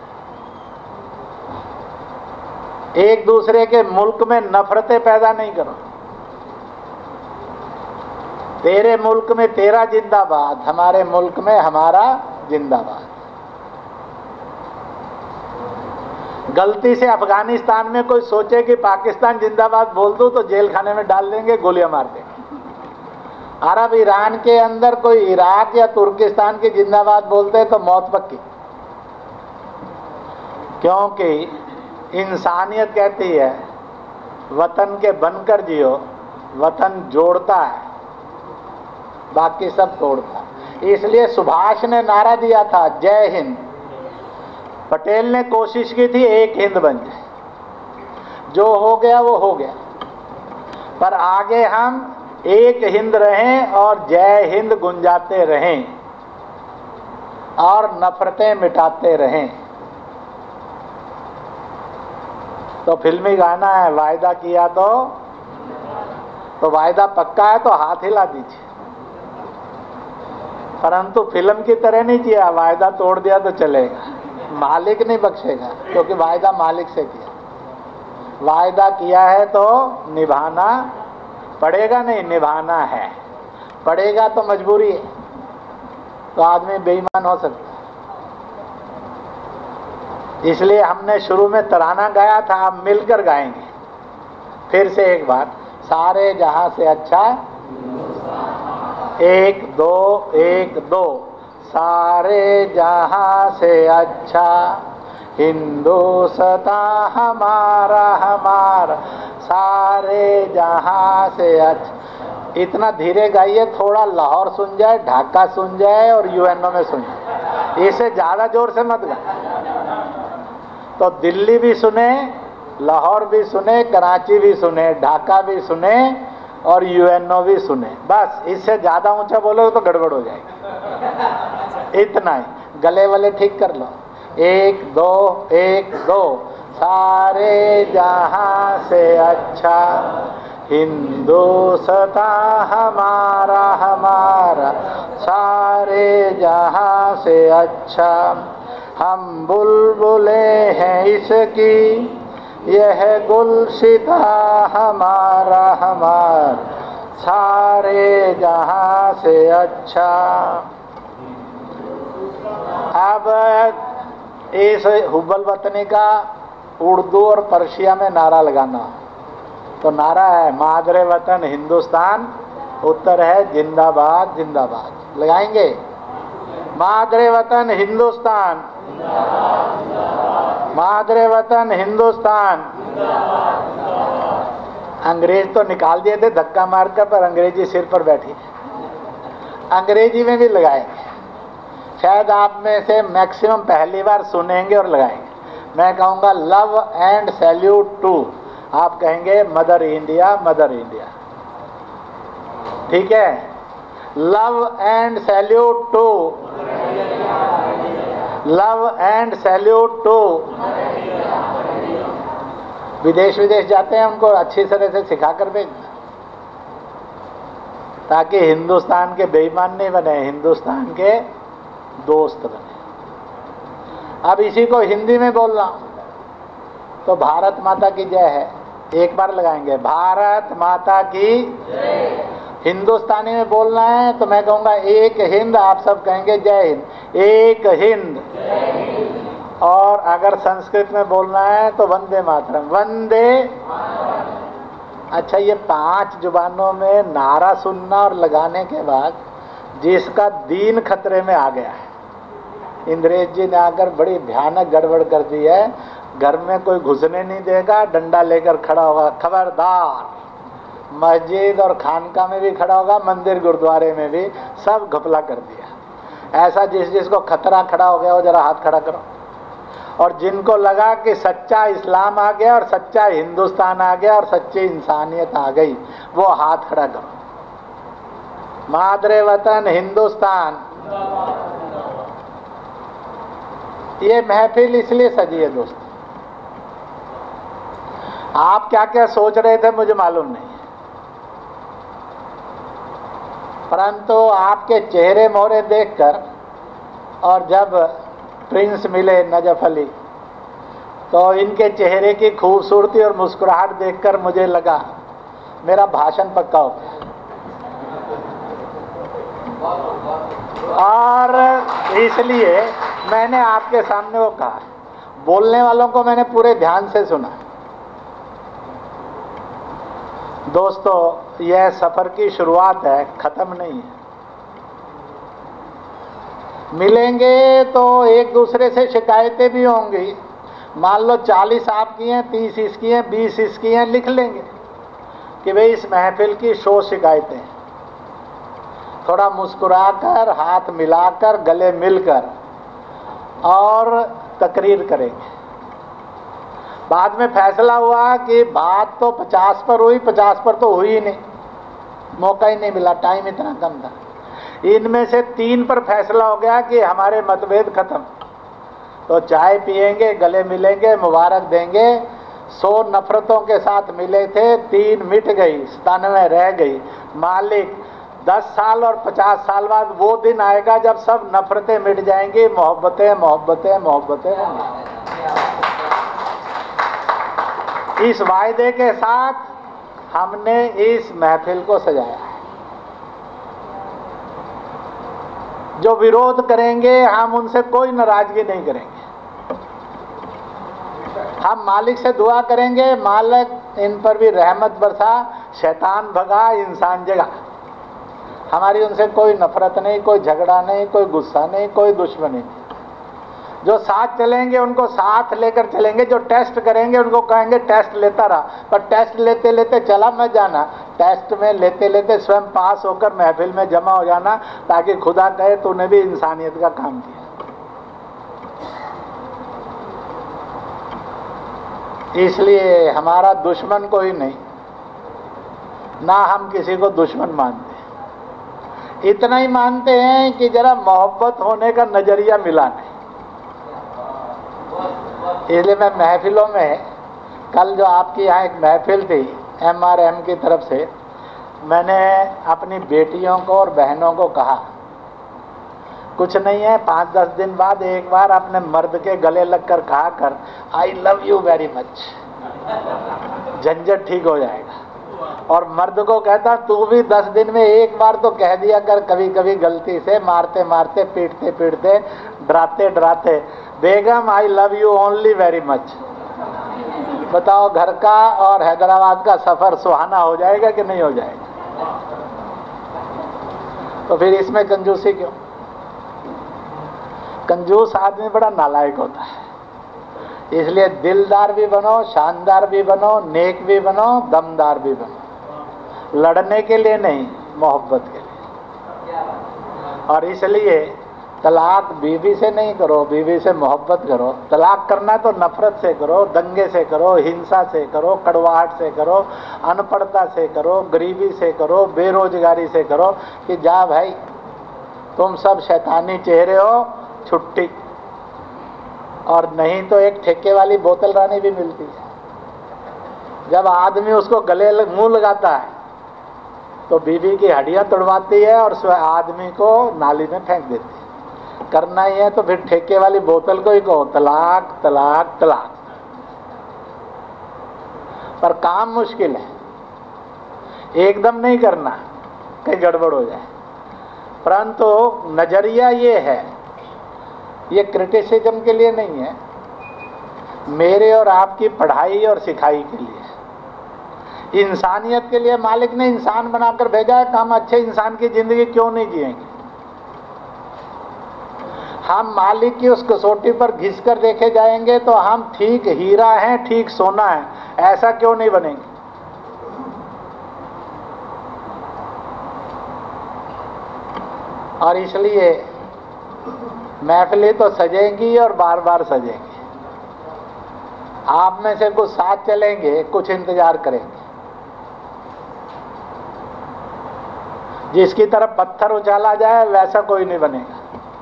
A: एक दूसरे के मुल्क में नफरतें पैदा नहीं करो। तेरे मुल्क में तेरा जिंदाबाद, हमारे मुल्क में हमारा जिंदाबाद। गलती से अफगानिस्तान में कोई सोचे कि पाकिस्तान जिंदाबाद बोल दूं तो जेल खाने में डाल देंगे, गोलियां मार देंगे। अरब ईरान के अंदर कोई इराक या तुर्किस्तान की जिंदाबाद बोलते तो मौत पक्की, क्योंकि इंसानियत कहती है वतन के बनकर जियो। वतन जोड़ता है, बाकी सब तोड़ता है। इसलिए सुभाष ने नारा दिया था जय हिंद। पटेल ने कोशिश की थी एक हिंद बन जाए, जो हो गया वो हो गया। पर आगे हम एक हिंद रहें और जय हिंद गुंजाते रहें और नफरतें मिटाते रहें। तो फिल्मी गाना है, वायदा किया तो तो वायदा पक्का है तो हाथ हिला दीजिए, परंतु फिल्म की तरह नहीं किया, वायदा तोड़ दिया तो चलेगा, मालिक नहीं बख्शेगा, क्योंकि वायदा मालिक से किया। वायदा किया है तो निभाना पड़ेगा, नहीं निभाना है। पड़ेगा तो मजबूरी है, तो आदमी बेईमान हो सकता है। इसलिए हमने शुरू में तराना गाया था, अब मिलकर गाएंगे फिर से एक बार। सारे जहां से अच्छा, एक दो एक दो, सारे जहां से अच्छा हिंदुस्तान हमारा हमारा, सारे जहां से अच्छा। इतना धीरे गाइए, थोड़ा लाहौर सुन जाए, ढाका सुन जाए और यूएनओ में सुन जाए, इसे ज्यादा जोर से मत गाए। तो दिल्ली भी सुने, लाहौर भी सुने, कराची भी सुने, ढाका भी सुने और यूएनओ भी सुने। बस इससे ज्यादा ऊंचा बोलोगे तो गड़बड़ हो जाएगी। इतना ही, गले वाले ठीक कर लो। एक दो एक दो, सारे जहां से अच्छा हिंदुस्तान हमारा हमारा, सारे जहां से अच्छा। हम बुलबुले हैं इसकी, यह गुलशिता हमारा हमारा, सारे जहां से अच्छा। अब इस हुब्बल वतनी का उर्दू और पर्शिया में नारा लगाना, तो नारा है मादरे वतन हिंदुस्तान, उत्तर है जिंदाबाद जिंदाबाद। लगाएंगे मादरे वतन हिंदुस्तान, मादरे वतन हिंदुस्तान। अंग्रेज तो निकाल दिए थे धक्का मारकर, पर अंग्रेजी सिर पर बैठी। अंग्रेजी में भी लगाएंगे, शायद आप में से मैक्सिमम पहली बार सुनेंगे और लगाएंगे। मैं कहूँगा लव एंड सैल्यूट टू, आप कहेंगे मदर इंडिया मदर इंडिया। ठीक है, love and salute to, love and salute to. विदेश विदेश जाते हैं, उनको अच्छी तरह से सिखा कर भेजना, ताकि हिंदुस्तान के बेईमान नहीं बने, हिंदुस्तान के दोस्त बने। अब इसी को हिंदी में बोलना, तो भारत माता की जय है। एक बार लगाएंगे भारत माता की, हिंदुस्तानी में बोलना है तो मैं कहूँगा एक हिंद, आप सब कहेंगे जय हिंद, एक हिंद। और अगर संस्कृत में बोलना है तो वंदे मातरम, वंदे। अच्छा, ये पांच जुबानों में नारा सुनना और लगाने के बाद जिसका दीन खतरे में आ गया है, इंद्रेश जी ने आकर बड़ी भयानक गड़बड़ कर दी है। घर में कोई घुसने नहीं देगा, डंडा लेकर खड़ा होगा, खबरदार। मस्जिद और खानका में भी खड़ा होगा, मंदिर गुरुद्वारे में भी, सब घपला कर दिया। ऐसा जिस जिसको खतरा खड़ा हो गया वो जरा हाथ खड़ा करो। और जिनको लगा कि सच्चा इस्लाम आ गया और सच्चा हिंदुस्तान आ गया और सच्ची इंसानियत आ गई, वो हाथ खड़ा करो। मादरे वतन हिंदुस्तान। ये महफिल इसलिए सजी है दोस्तों, आप क्या क्या सोच रहे थे मुझे मालूम नहीं, परंतु आपके चेहरे मोहरे देखकर और जब प्रिंस मिले नजफ अली तो इनके चेहरे की खूबसूरती और मुस्कुराहट देखकर मुझे लगा मेरा भाषण पक्का हो गया। और इसलिए मैंने आपके सामने वो कहा। बोलने वालों को मैंने पूरे ध्यान से सुना। दोस्तों, यह सफर की शुरुआत है, खत्म नहीं है। मिलेंगे तो एक दूसरे से शिकायतें भी होंगी। मान लो चालीस आपकी हैं, तीस इसकी हैं, बीस इसकी हैं, लिख लेंगे कि भाई इस महफिल की सौ शिकायतें। थोड़ा मुस्कुराकर, हाथ मिलाकर, गले मिलकर और तकरीर करेंगे। बाद में फैसला हुआ कि बात तो पचास पर हुई, पचास पर तो हुई नहीं, मौका ही नहीं मिला, टाइम इतना कम था। इनमें से तीन पर फैसला हो गया कि हमारे मतभेद खत्म। तो चाय पिएंगे, गले मिलेंगे, मुबारक देंगे। सौ नफरतों के साथ मिले थे, तीन मिट गई, सतानवे रह गई। मालिक दस साल और पचास साल बाद वो दिन आएगा जब सब नफरतें मिट जाएंगी, मोहब्बतें मोहब्बतें मोहब्बतें होंगी। इस वायदे के साथ हमने इस महफिल को सजाया है। जो विरोध करेंगे हम उनसे कोई नाराजगी नहीं करेंगे। हम मालिक से दुआ करेंगे, मालिक इन पर भी रहमत बरसा, शैतान भगा, इंसान जगा। हमारी उनसे कोई नफरत नहीं, कोई झगड़ा नहीं, कोई गुस्सा नहीं, कोई दुश्मनी नहीं। जो साथ चलेंगे उनको साथ लेकर चलेंगे, जो टेस्ट करेंगे उनको कहेंगे टेस्ट लेता रहा, पर टेस्ट लेते लेते चला मत जाना। टेस्ट में लेते लेते स्वयं पास होकर महफिल में जमा हो जाना, ताकि खुदा कहे तूने भी इंसानियत का काम किया। इसलिए हमारा दुश्मन कोई नहीं, ना हम किसी को दुश्मन मानते। इतना ही मानते हैं कि जरा मोहब्बत होने का नजरिया मिला नहीं। इसलिए मैं महफिलों में, कल जो आपकी यहाँ एक महफिल थी एम आर एम की तरफ से, मैंने अपनी बेटियों को और बहनों को कहा कुछ नहीं है, पाँच दस दिन बाद एक बार अपने मर्द के गले लगकर कहा कर I love you very much, झंझट ठीक हो जाएगा। और मर्द को कहता तू भी दस दिन में एक बार तो कह दिया कर, कभी कभी गलती से, मारते मारते, पीटते पीटते, डराते डराते, बेगम I love you only very much. बताओ घर का और हैदराबाद का सफर सुहाना हो जाएगा कि नहीं हो जाएगा? तो फिर इसमें कंजूसी क्यों? कंजूस आदमी बड़ा नालायक होता है। इसलिए दिलदार भी बनो, शानदार भी बनो, नेक भी बनो, दमदार भी बनो। लड़ने के लिए नहीं, मोहब्बत के लिए। और इसलिए तलाक बीवी से नहीं करो, बीवी से मोहब्बत करो। तलाक करना तो नफरत से करो, दंगे से करो, हिंसा से करो, कड़वाहट से करो, अनपढ़ता से करो, गरीबी से करो, बेरोजगारी से करो कि जा भाई तुम सब शैतानी चेहरे हो, छुट्टी। और नहीं तो एक ठेके वाली बोतल रानी भी मिलती है। जब आदमी उसको गले मुंह लगाता है तो बीवी की हड्डियां तोड़वाती है और स्वयं आदमी को नाली में फेंक देती है। करना ही है तो फिर ठेके वाली बोतल को ही कहो तलाक तलाक तलाक। पर काम मुश्किल है, एकदम नहीं करना। कहीं गड़बड़ हो जाए। परंतु नजरिया ये है, ये क्रिटिसिज्म के लिए नहीं है, मेरे और आपकी पढ़ाई और सिखाई के लिए, इंसानियत के लिए। मालिक ने इंसान बनाकर भेजा है, तो हम अच्छे इंसान की जिंदगी क्यों नहीं जिएंगे? हम मालिक की उस कसौटी पर घिस कर देखे जाएंगे तो हम ठीक हीरा हैं, ठीक सोना है, ऐसा क्यों नहीं बनेंगे? और इसलिए महफिलें तो सजेंगी और बार बार सजेंगी। आप में से कुछ साथ चलेंगे, कुछ इंतजार करेंगे। जिसकी तरफ पत्थर उछाला जाए वैसा कोई नहीं बनेगा।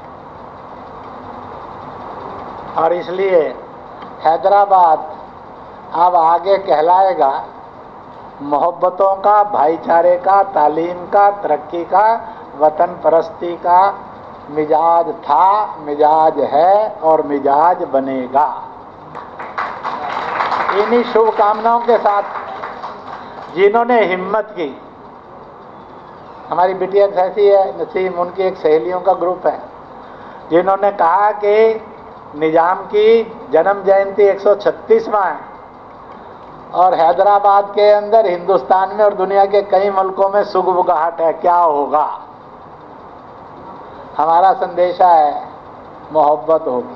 A: और इसलिए हैदराबाद अब आगे कहलाएगा मोहब्बतों का, भाईचारे का, तालीम का, तरक्की का, वतन परस्ती का मिजाज था, मिजाज है और मिजाज बनेगा। इन्हीं शुभकामनाओं के साथ जिन्होंने हिम्मत की, हमारी बिटिया ऐसी है नसीम, उनकी एक सहेलियों का ग्रुप है जिन्होंने कहा कि निजाम की जन्म जयंती एक सौ छत्तीसवां है और हैदराबाद के अंदर हिंदुस्तान में और दुनिया के कई मुल्कों में सुगबुगाहट है, क्या होगा? हमारा संदेशा है मोहब्बत होगी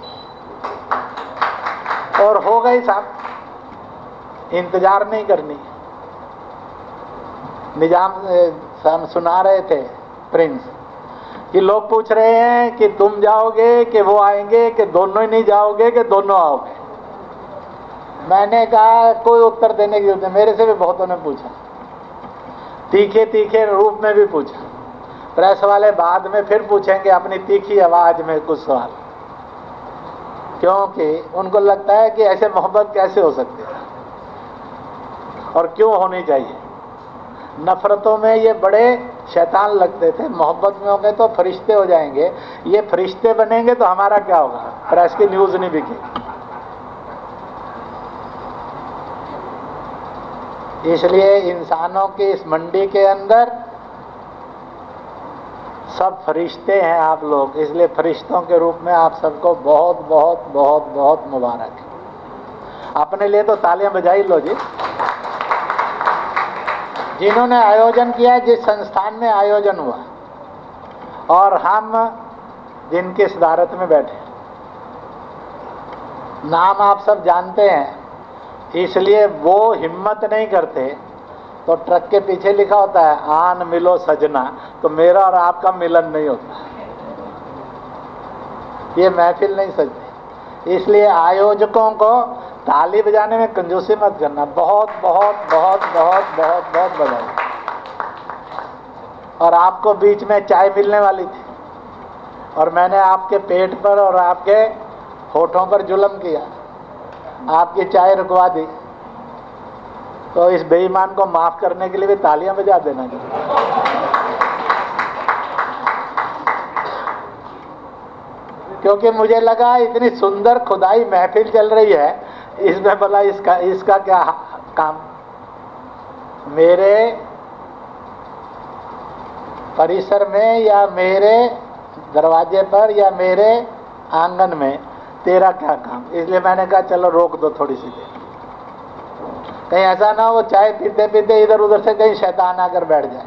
A: और हो गई साहब। इंतजार नहीं करनी। निजाम हम सुना रहे थे प्रिंस कि लोग पूछ रहे हैं कि तुम जाओगे कि वो आएंगे, कि दोनों ही नहीं जाओगे कि दोनों आओगे। मैंने कहा कोई उत्तर देने की जरूरत नहीं। मेरे से भी बहुतों ने पूछा, तीखे तीखे रूप में भी पूछा। प्रेस वाले बाद में फिर पूछेंगे अपनी तीखी आवाज में कुछ सवाल, क्योंकि उनको लगता है कि ऐसे मोहब्बत कैसे हो सकती है और क्यों होनी चाहिए। नफरतों में ये बड़े शैतान लगते थे, मोहब्बत में हो गए तो फरिश्ते हो जाएंगे। ये फरिश्ते बनेंगे तो हमारा क्या होगा? प्रेस की न्यूज नहीं बिकेगी। इसलिए इंसानों की इस मंडी के अंदर सब फरिश्ते हैं आप लोग, इसलिए फरिश्तों के रूप में आप सबको बहुत बहुत बहुत बहुत मुबारक है। अपने लिए तो तालियां बजाई लो जी। जिन्होंने आयोजन किया, जिस संस्थान में आयोजन हुआ, और हम जिनके सदारत में बैठे, नाम आप सब जानते हैं, इसलिए वो हिम्मत नहीं करते। तो ट्रक के पीछे लिखा होता है आन मिलो सजना, तो मेरा और आपका मिलन नहीं होता, ये महफिल नहीं सजती। इसलिए आयोजकों को ताली बजाने में कंजूसी मत करना। बहुत बहुत बहुत बहुत बहुत बहुत बधाई। और आपको बीच में चाय मिलने वाली थी और मैंने आपके पेट पर और आपके होठों पर जुल्म किया, आपकी चाय रुकवा दी। तो इस बेईमान को माफ करने के लिए भी तालियां बजा देना चाहिए। क्योंकि मुझे लगा इतनी सुंदर खुदाई महफिल चल रही है, इसमें भला इसका इसका क्या काम? मेरे परिसर में या मेरे दरवाजे पर या मेरे आंगन में तेरा क्या काम? इसलिए मैंने कहा चलो रोक दो थोड़ी सी देर, कहीं ऐसा ना हो चाय पीते पीते इधर उधर से कहीं शैतान आकर बैठ जाए।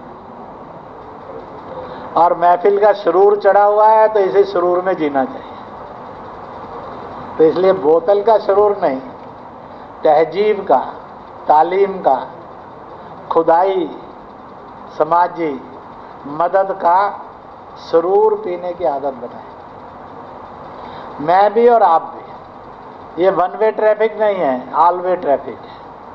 A: और महफिल का सुरूर चढ़ा हुआ है तो इसे सुरूर में जीना चाहिए। तो इसलिए बोतल का सुरूर नहीं, तहजीब का, तालीम का, खुदाई, समाजी मदद का सुरूर पीने की आदत बनाए। मैं भी और आप भी। ये वन वे ट्रैफिक नहीं है, ऑल वे ट्रैफिक है।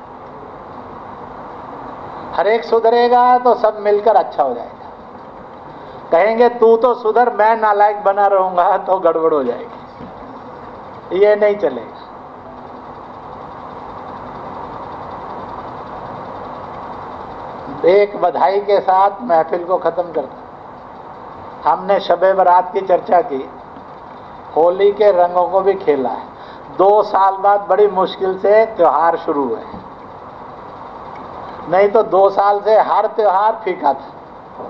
A: हर एक सुधरेगा तो सब मिलकर अच्छा हो जाएगा। कहेंगे तू तो सुधर, मैं नालायक बना रहूंगा तो गड़बड़ हो जाएगी, ये नहीं चलेगा। एक बधाई के साथ महफिल को खत्म करता। हमने शबे बारात की चर्चा की, होली के रंगों को भी खेला है। दो साल बाद बड़ी मुश्किल से त्योहार शुरू हुए, नहीं तो दो साल से हर त्योहार फीका था।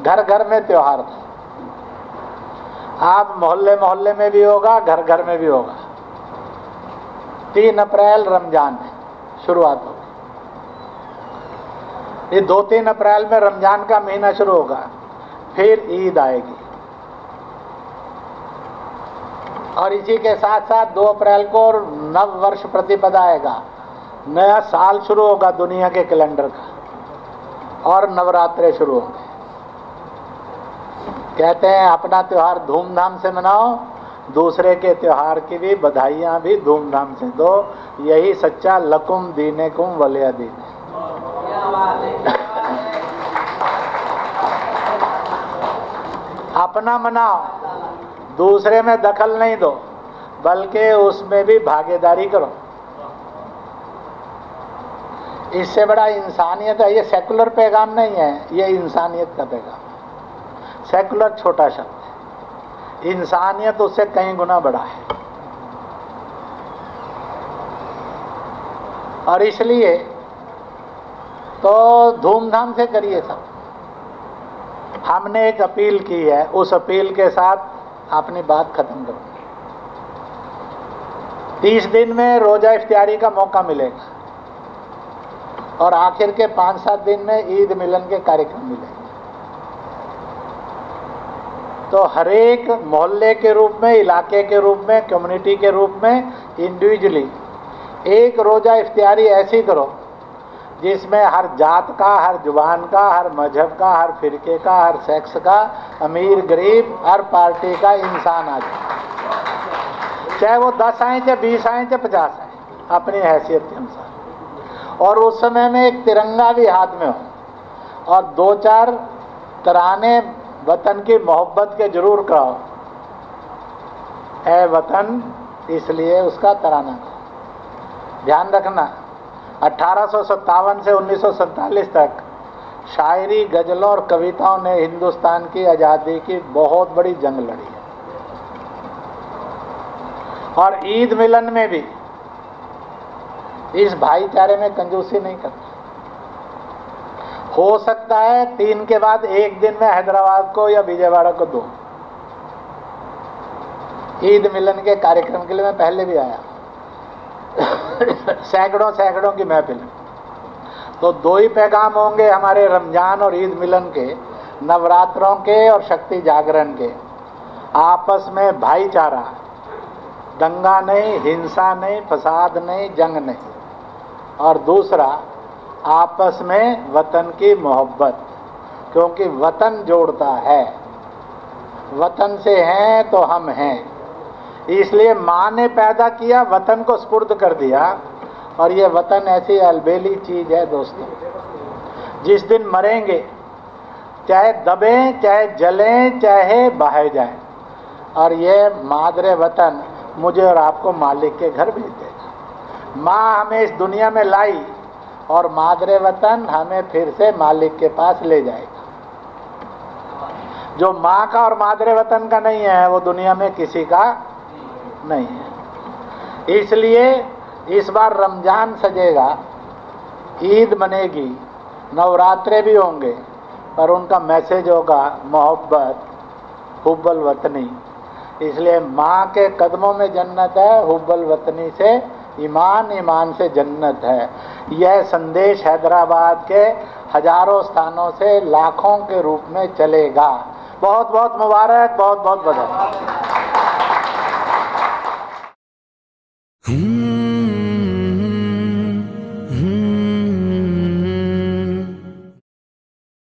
A: घर घर में त्योहार था। आप मोहल्ले मोहल्ले में भी होगा, घर घर में भी होगा। तीन अप्रैल रमजान है, शुरुआत होगी। ये दो तीन अप्रैल में रमजान का महीना शुरू होगा, फिर ईद आएगी और इसी के साथ साथ दो अप्रैल को नव वर्ष प्रतिपदा आएगा, नया साल शुरू होगा दुनिया के कैलेंडर का, और नवरात्रे शुरू होंगे। कहते हैं अपना त्योहार धूमधाम से मनाओ, दूसरे के त्योहार की भी बधाइयाँ भी धूमधाम से दो। यही सच्चा लकुम दीनेकुम वलिया दीन है। अपना मनाओ, दूसरे में दखल नहीं दो, बल्कि उसमें भी भागीदारी करो। इससे बड़ा इंसानियत है। ये सेकुलर पैगाम नहीं है, ये इंसानियत का पैगाम। सेकुलर छोटा शब्द है, इंसानियत उससे कई गुना बड़ा है। और इसलिए तो धूमधाम से करिए सब। हमने एक अपील की है, उस अपील के साथ अपनी बात खत्म करो। तीस दिन में रोजा इफ्तियारी का मौका मिलेगा और आखिर के पाँच सात दिन में ईद मिलन के कार्यक्रम मिलेंगे। तो हर एक मोहल्ले के रूप में, इलाके के रूप में, कम्युनिटी के रूप में, इंडिविजुअली एक रोजा इफ्तियारी ऐसी करो जिसमें हर जात का, हर जुबान का, हर मजहब का, हर फिरके का, हर सेक्स का, अमीर गरीब, हर पार्टी का इंसान आ जाए। चाहे वो दस आए, चाहे बीस आए, चाहे पचास आए, अपनी हैसियत के अनुसार। और उस समय में एक तिरंगा भी हाथ में हो और दो चार तराने वतन की मोहब्बत के जरूर कराओ। है वतन इसलिए उसका तराना गाओ। ध्यान रखना, अठारह सौ सत्तावन से उन्नीस सौ सैंतालीस तक शायरी, गजलों और कविताओं ने हिंदुस्तान की आज़ादी की बहुत बड़ी जंग लड़ी है। और ईद मिलन में भी इस भाईचारे में कंजूसी नहीं करते। हो सकता है तीन के बाद एक दिन में हैदराबाद को या विजयवाड़ा को दूं। ईद मिलन के कार्यक्रम के लिए मैं पहले भी आया, सैकड़ों सैकड़ों की महफिल। तो दो ही पैगाम होंगे हमारे रमजान और ईद मिलन के, नवरात्रों के और शक्ति जागरण के। आपस में भाईचारा, दंगा नहीं, हिंसा नहीं, फसाद नहीं, जंग नहीं। और दूसरा आपस में वतन की मोहब्बत, क्योंकि वतन जोड़ता है। वतन से हैं तो हम हैं, इसलिए माँ ने पैदा किया, वतन को सुपुर्द कर दिया। और ये वतन ऐसी अलबेली चीज़ है दोस्तों, जिस दिन मरेंगे चाहे दबें, चाहे जलें, चाहे बहाए जाएं, और ये मादरे वतन मुझे और आपको मालिक के घर भेज देगा। माँ हमें इस दुनिया में लाई और मादरे वतन हमें फिर से मालिक के पास ले जाएगा। जो माँ का और मादरे वतन का नहीं है वो दुनिया में किसी का नहीं है। इसलिए इस बार रमजान सजेगा, ईद मनेगी, नवरात्रे भी होंगे, पर उनका मैसेज होगा मोहब्बत, हुब्बल वतनी। इसलिए माँ के कदमों में जन्नत है, हुब्बल वतनी से ईमान, ईमान से जन्नत है। यह संदेश हैदराबाद के हजारों स्थानों से लाखों के रूप में चलेगा। बहुत बहुत मुबारक, बहुत बहुत बधाई।